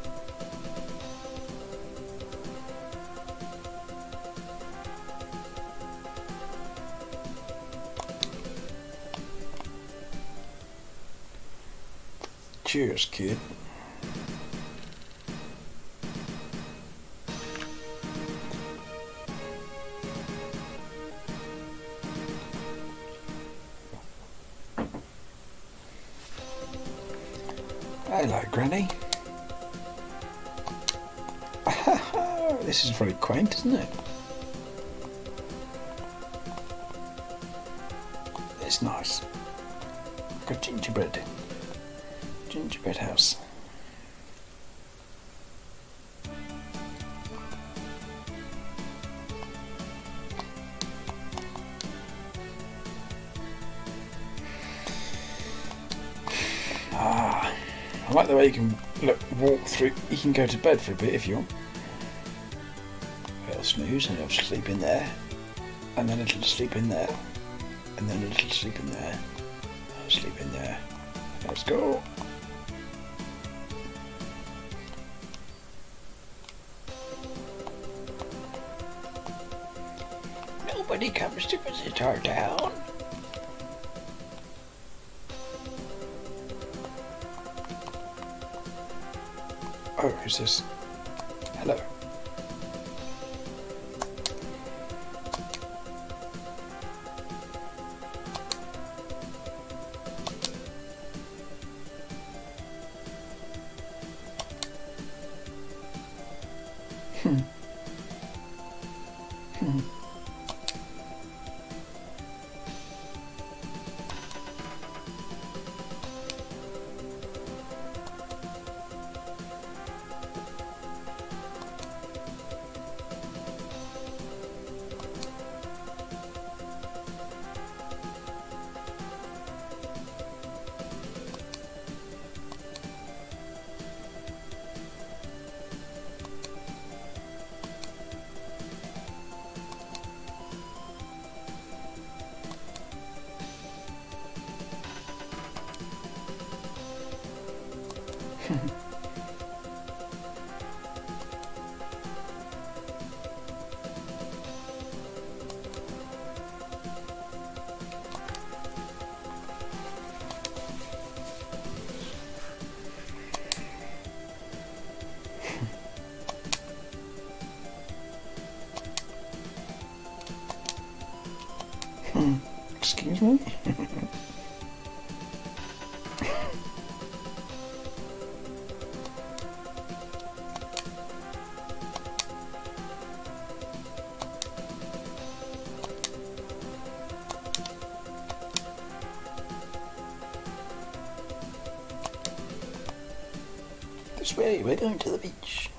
Cheers, kid. Hello, Granny. This is very quaint, isn't it? It's nice. Got gingerbread. Gingerbread house. Ah, I like the way you can look, walk through. You can go to bed for a bit if you want. A little snooze and a little sleep in there, and then a little sleep in there, and then a little sleep in there, and sleep in there. Let's go. Nobody comes to visit our town. Oh, who's this? Hello. Hmm. Hmm. Excuse me? This way, we're going to the beach.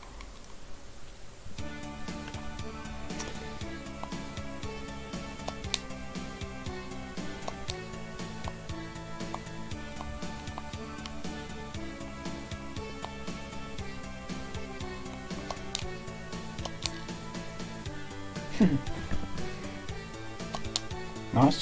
Nice.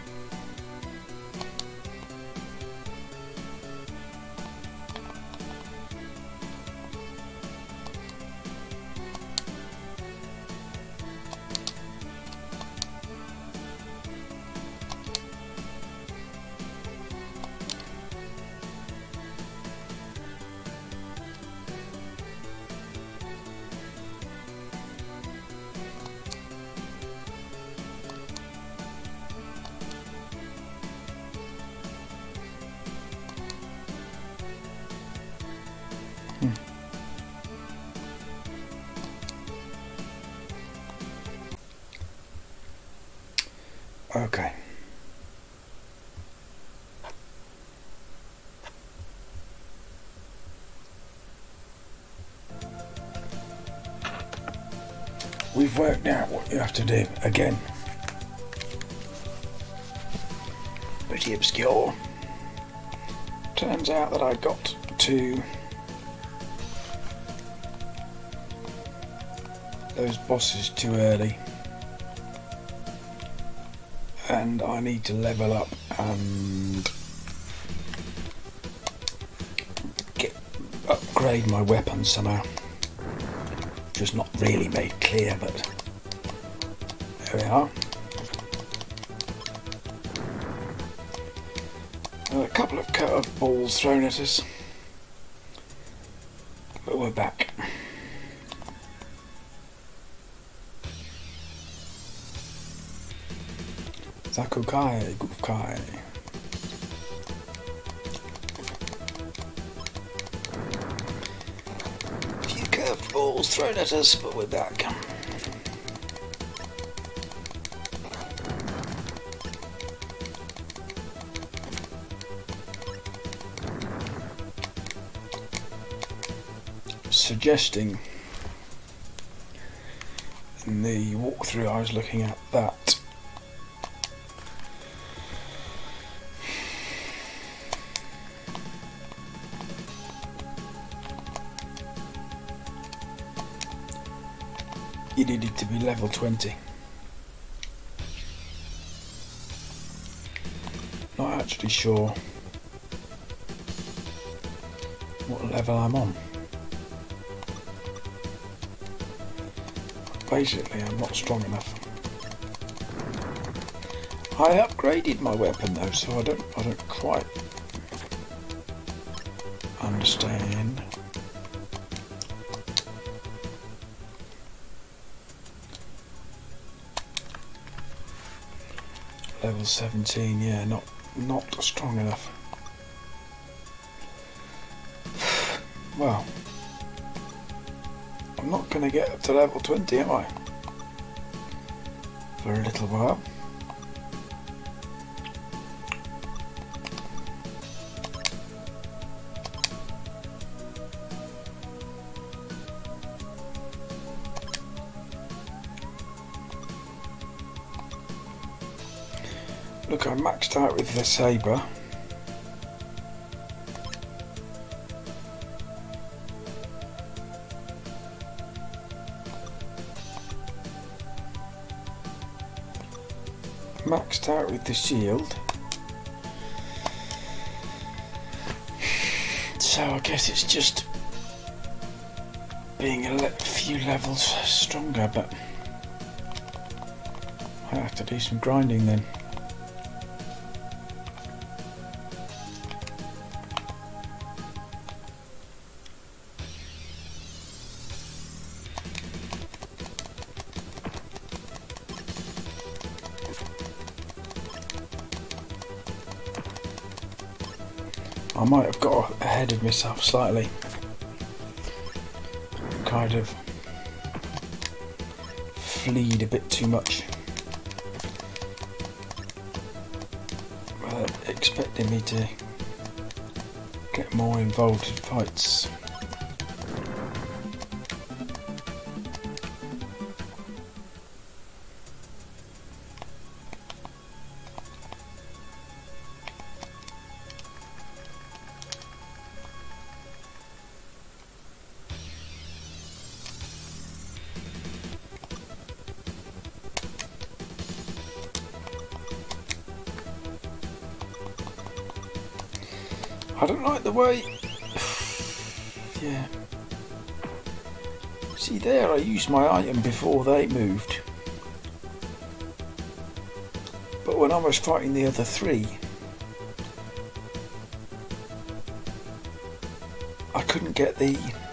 Hmm. Okay. We've worked out what you have to do again. Pretty obscure. Turns out that I got to those bosses too early, and I need to level up and get upgrade my weapon somehow. Just not really made clear, but there we are. A couple of curveballs thrown at us, but we're back. Zakukai, Gukai. A few curved balls thrown at us, but we're back. Suggesting in the walkthrough I was looking at that you needed to be level twenty. Not actually sure what level I'm on. Basically, I'm not strong enough. I upgraded my weapon though, so I don't I don't quite understand. Level seventeen, yeah, not not strong enough. Well, I'm not going to get up to level twenty, am I? For a little while. Look, I maxed out with the saber. Maxed out with the shield. So I guess it's just being a le few levels stronger, but I have to do some grinding then. I might have got ahead of myself slightly. Kind of fleed a bit too much. Uh, expecting me to get more involved in fights. I don't like the way, yeah, see there I used my item before they moved, but when I was fighting the other three, I couldn't get the,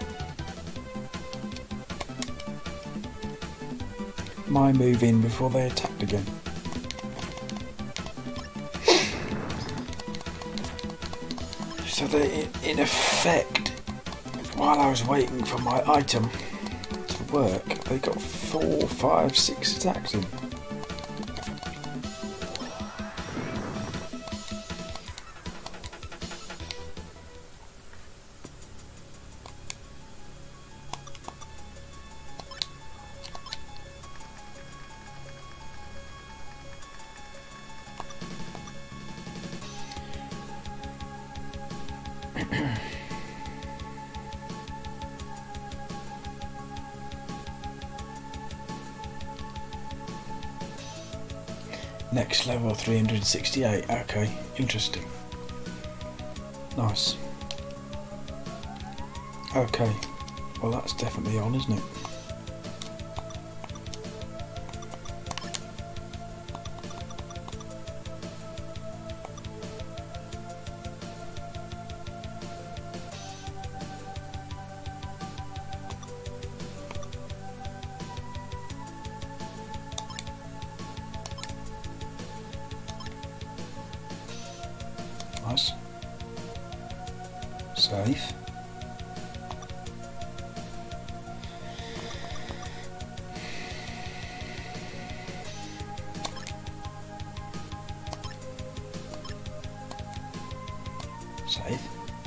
my move in before they attacked again. So they, in, in effect, while I was waiting for my item to work, they got four, five, six attacks in. Next level three hundred sixty-eight, okay, interesting. Nice. Okay, well that's definitely on, isn't it? Nice. Safe. Safe.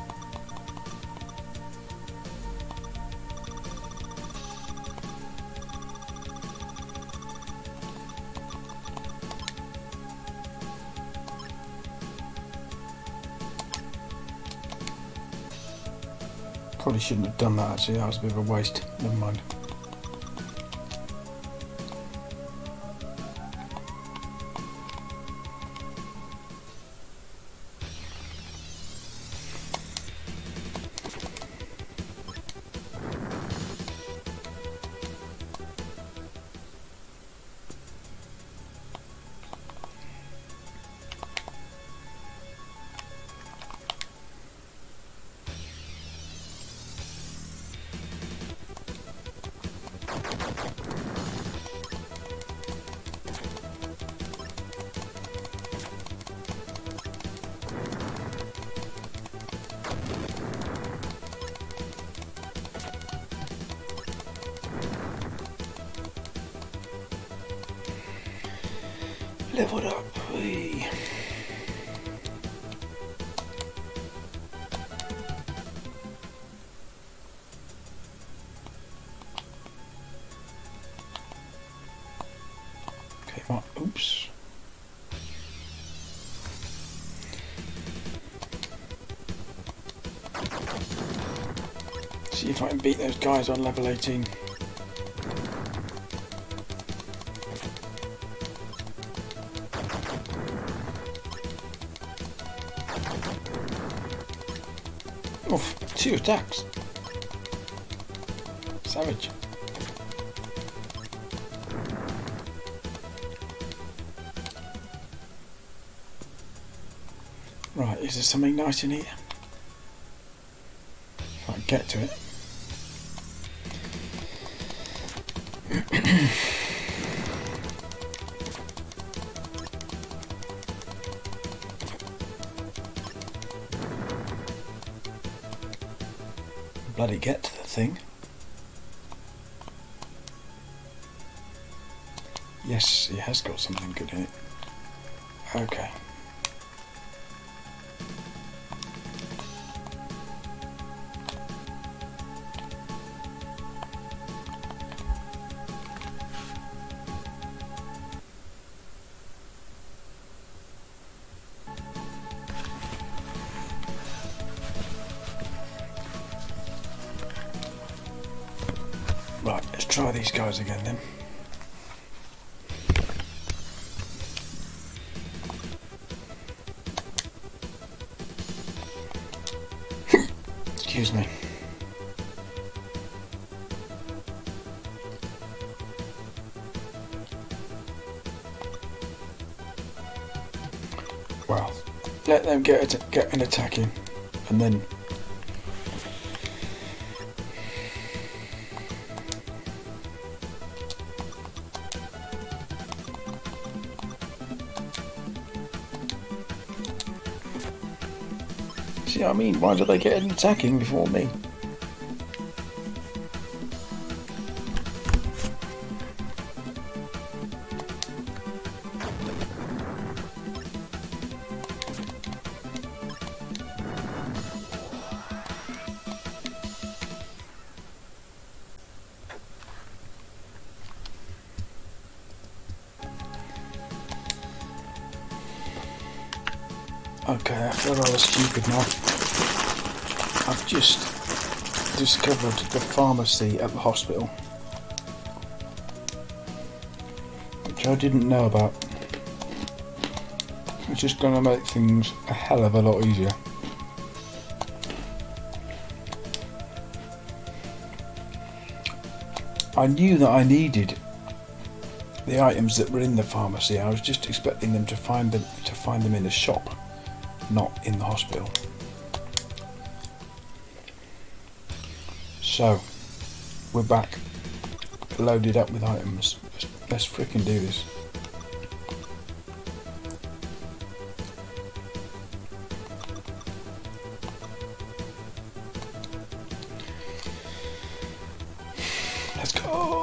Probably shouldn't have done that actually, that was a bit of a waste. Never mind. Leveled up. Whee. Okay, well, oops. See if I can beat those guys on level eighteen. Oh, two attacks. Savage. Right, is there something nice in here? If I can get to it. bloody get to the thing. Yes, he has got something good in it. Okay. Right, let's try these guys again then. Excuse me. Well, let them get a get an attack in, and then see what I mean? Why do they get an attacking before me? Okay, I feel rather stupid now. I've just discovered the pharmacy at the hospital, which I didn't know about. It's just going to make things a hell of a lot easier. I knew that I needed the items that were in the pharmacy. I was just expecting them to find them to find them in the shop, not in the hospital. So, we're back, loaded up with items. Let's, let's frickin' do this. Let's go!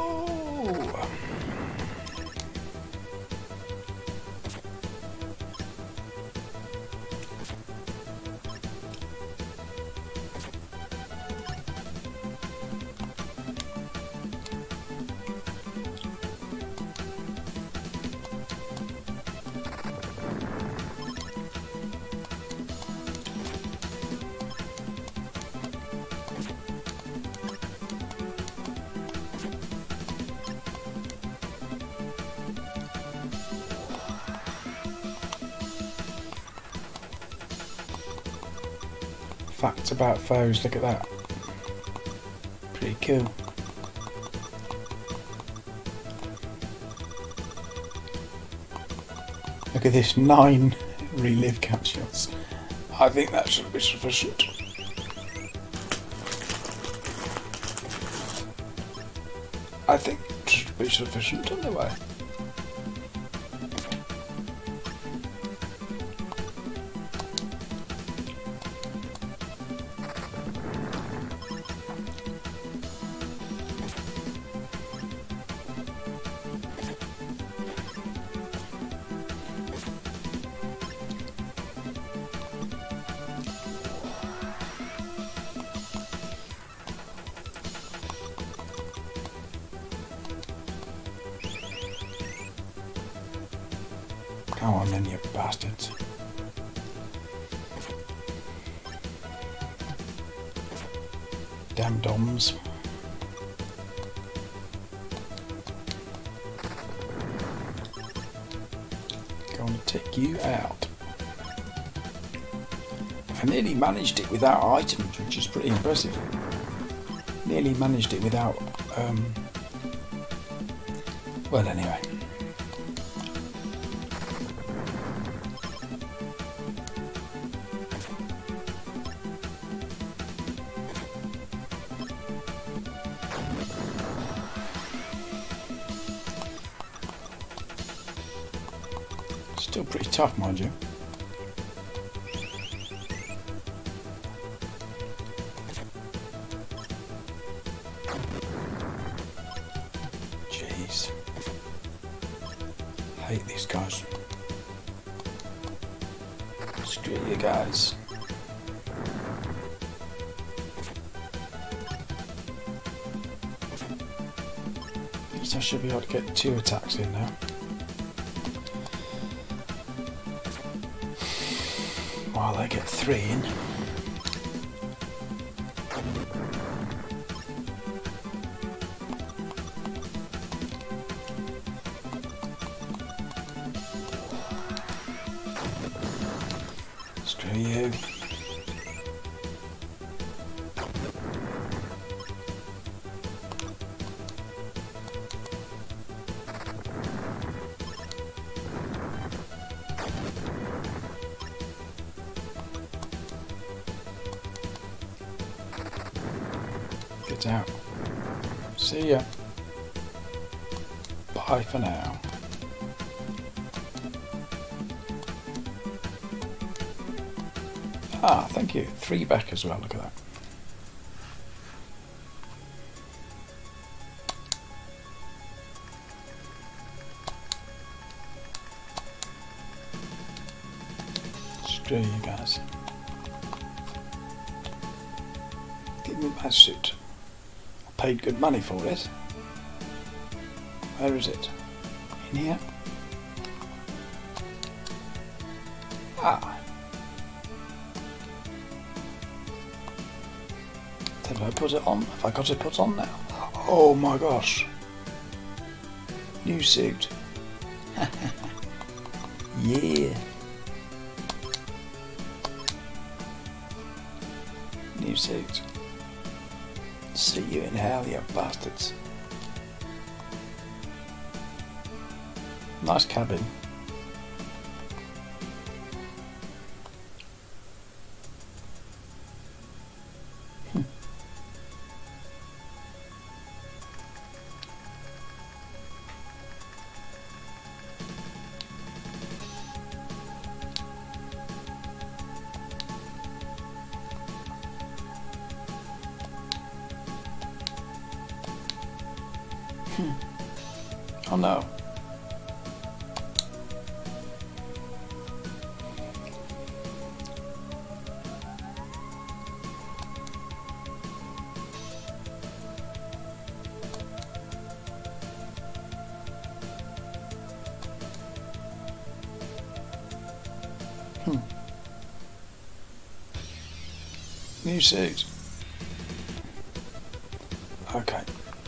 Facts about foes, look at that. Pretty cool. Look at this, nine relive capsules. I think that should be sufficient. I think it should be sufficient anyway. Come on then, you bastards. Damn doms. Gonna take you out. I nearly managed it without items, which is pretty impressive. Nearly managed it without, um... well, anyway. Still pretty tough, mind you. Jeez. Hate these guys. Screw you guys. At least I should be able to get two attacks in now. While I get three in. Screw you. Get out. See ya. Bye for now. Ah, thank you. Three back as well, look at that. Screw you guys. Give me my suit. I paid good money for it. Where is it? In here? Ah. Did I put it on? Have I got it put on now? Oh my gosh. New suit. Yeah. New suit. See you in hell, you bastards. Nice cabin. Hmm. Oh no. Hmm. New suit. Okay.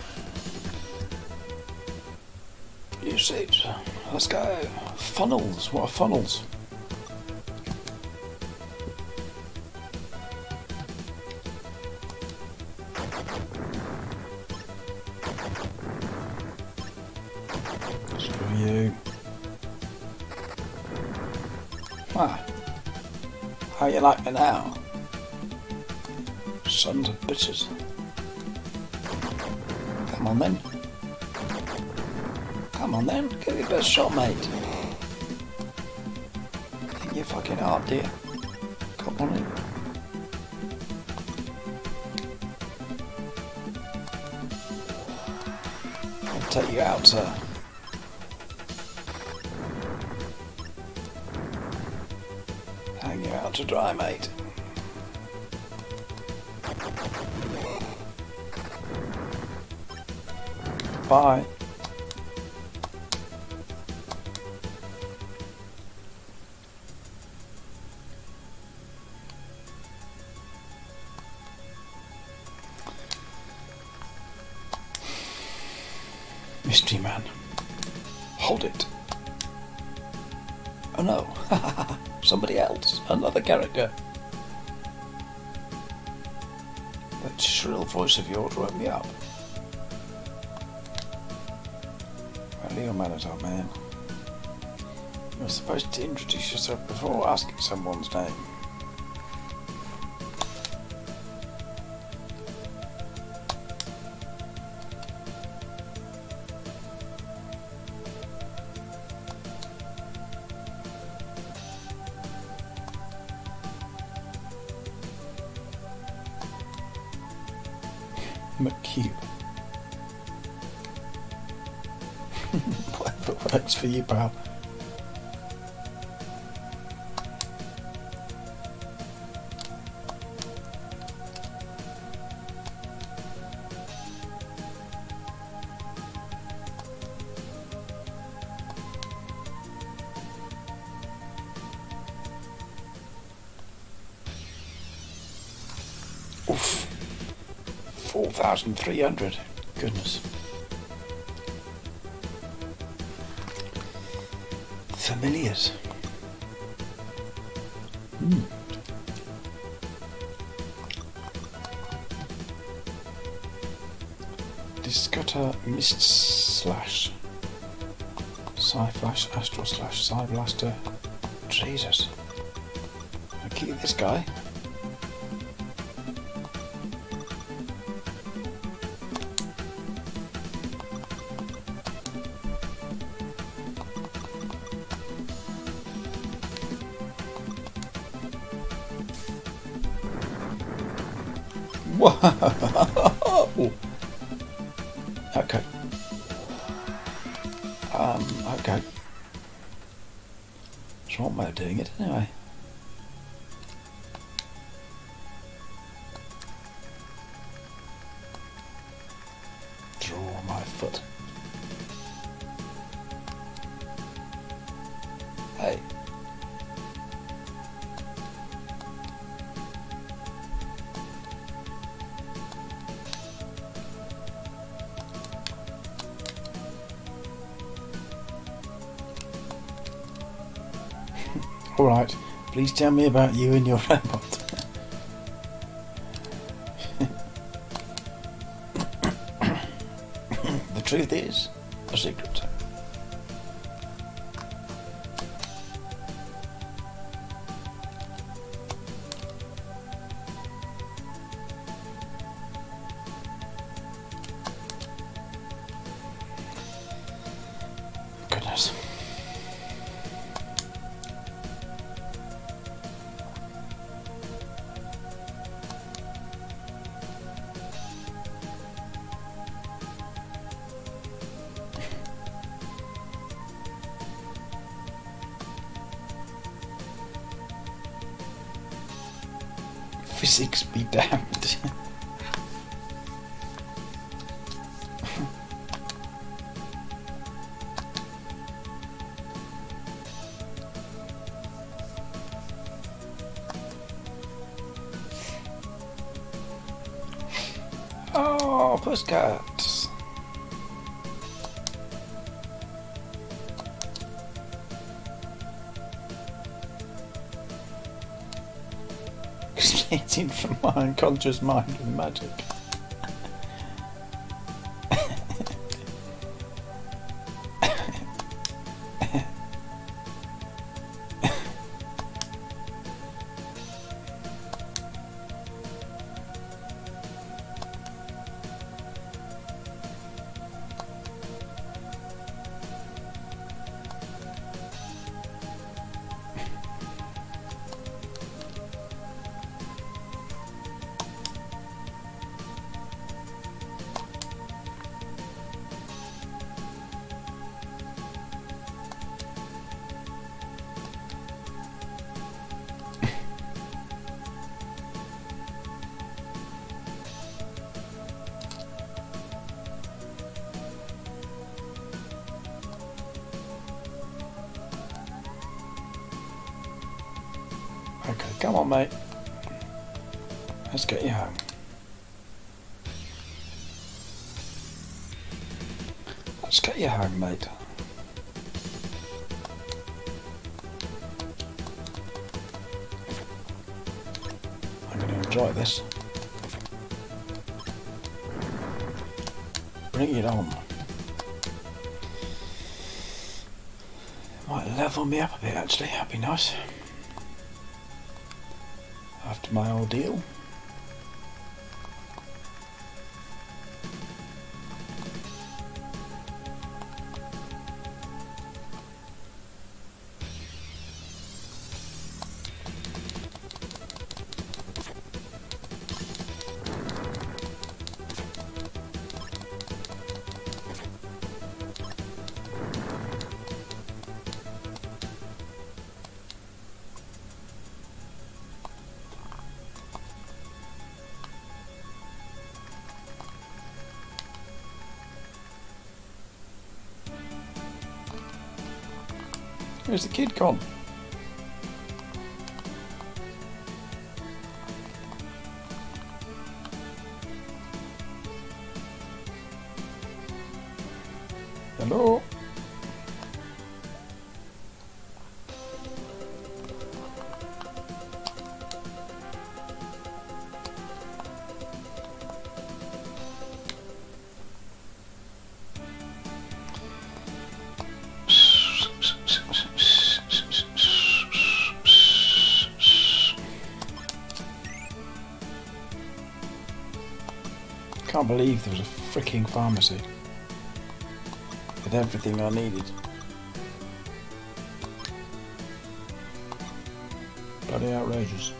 New suit. Let's go. Funnels. What are funnels? Screw you. Ah. How you like me now? Sons of bitches. Come on then. Come on then, give it your best shot, mate. Think you're fucking hard, dear. Come on in. I'll take you out, sir. Hang you out to dry, mate. Bye. Mystery man. Hold it. Oh no. Somebody else. Another character. That shrill voice of yours woke me up. Well, your manners, old man. You're supposed to introduce yourself before asking someone's name. McCube. Whatever works for you, pal. Oof. four thousand three hundred. Goodness. Familiars. Hmm. Discutter Mist Slash. Psy Flash, Astral Slash, Psy Blaster. Jesus. I keep this guy. Whoa. Okay. Um, okay. That's one way of doing it, anyway. Draw my foot. Hey. Alright, please tell me about you and your robot. The truth is a secret. Goodness. Physics be damned. Oh, postcards. Experiencing from my unconscious mind with magic. Okay, come on, mate. Let's get you home. Let's get you home, mate. I'm going to enjoy this. Bring it on. Might level me up a bit, actually. That'd be nice. After my ordeal. Where's the kid gone? Hello? Can't believe there was a freaking pharmacy with everything I needed. Bloody outrageous.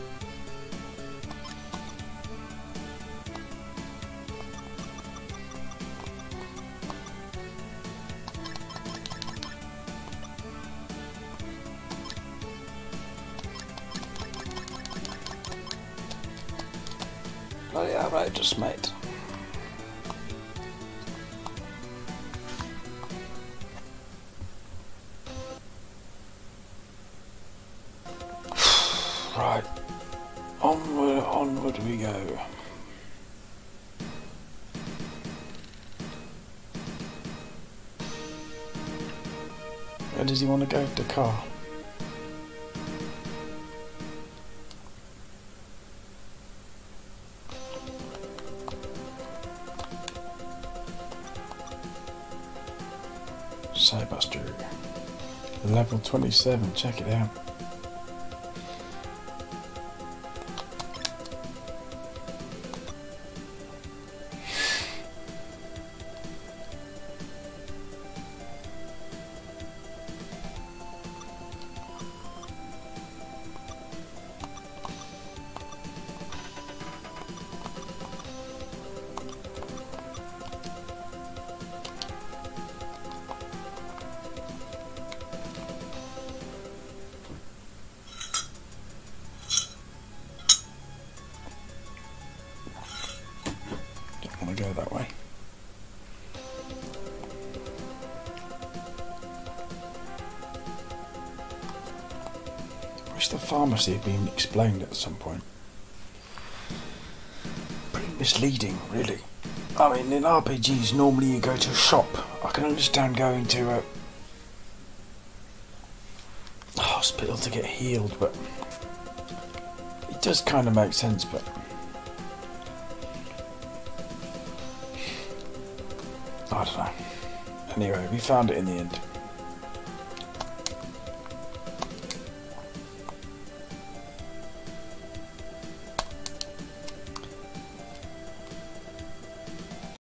Bloody outrageous, mate. Right, onward, onward we go. Where does he want to go? Dakar. Cybuster. Level twenty-seven, check it out. Want to go that way. Wish the pharmacy had been explained at some point. Pretty misleading, really. I mean, in R P Gs normally you go to a shop. I can understand going to a, a hospital to get healed, but it does kind of make sense, but I don't know. Anyway, we found it in the end.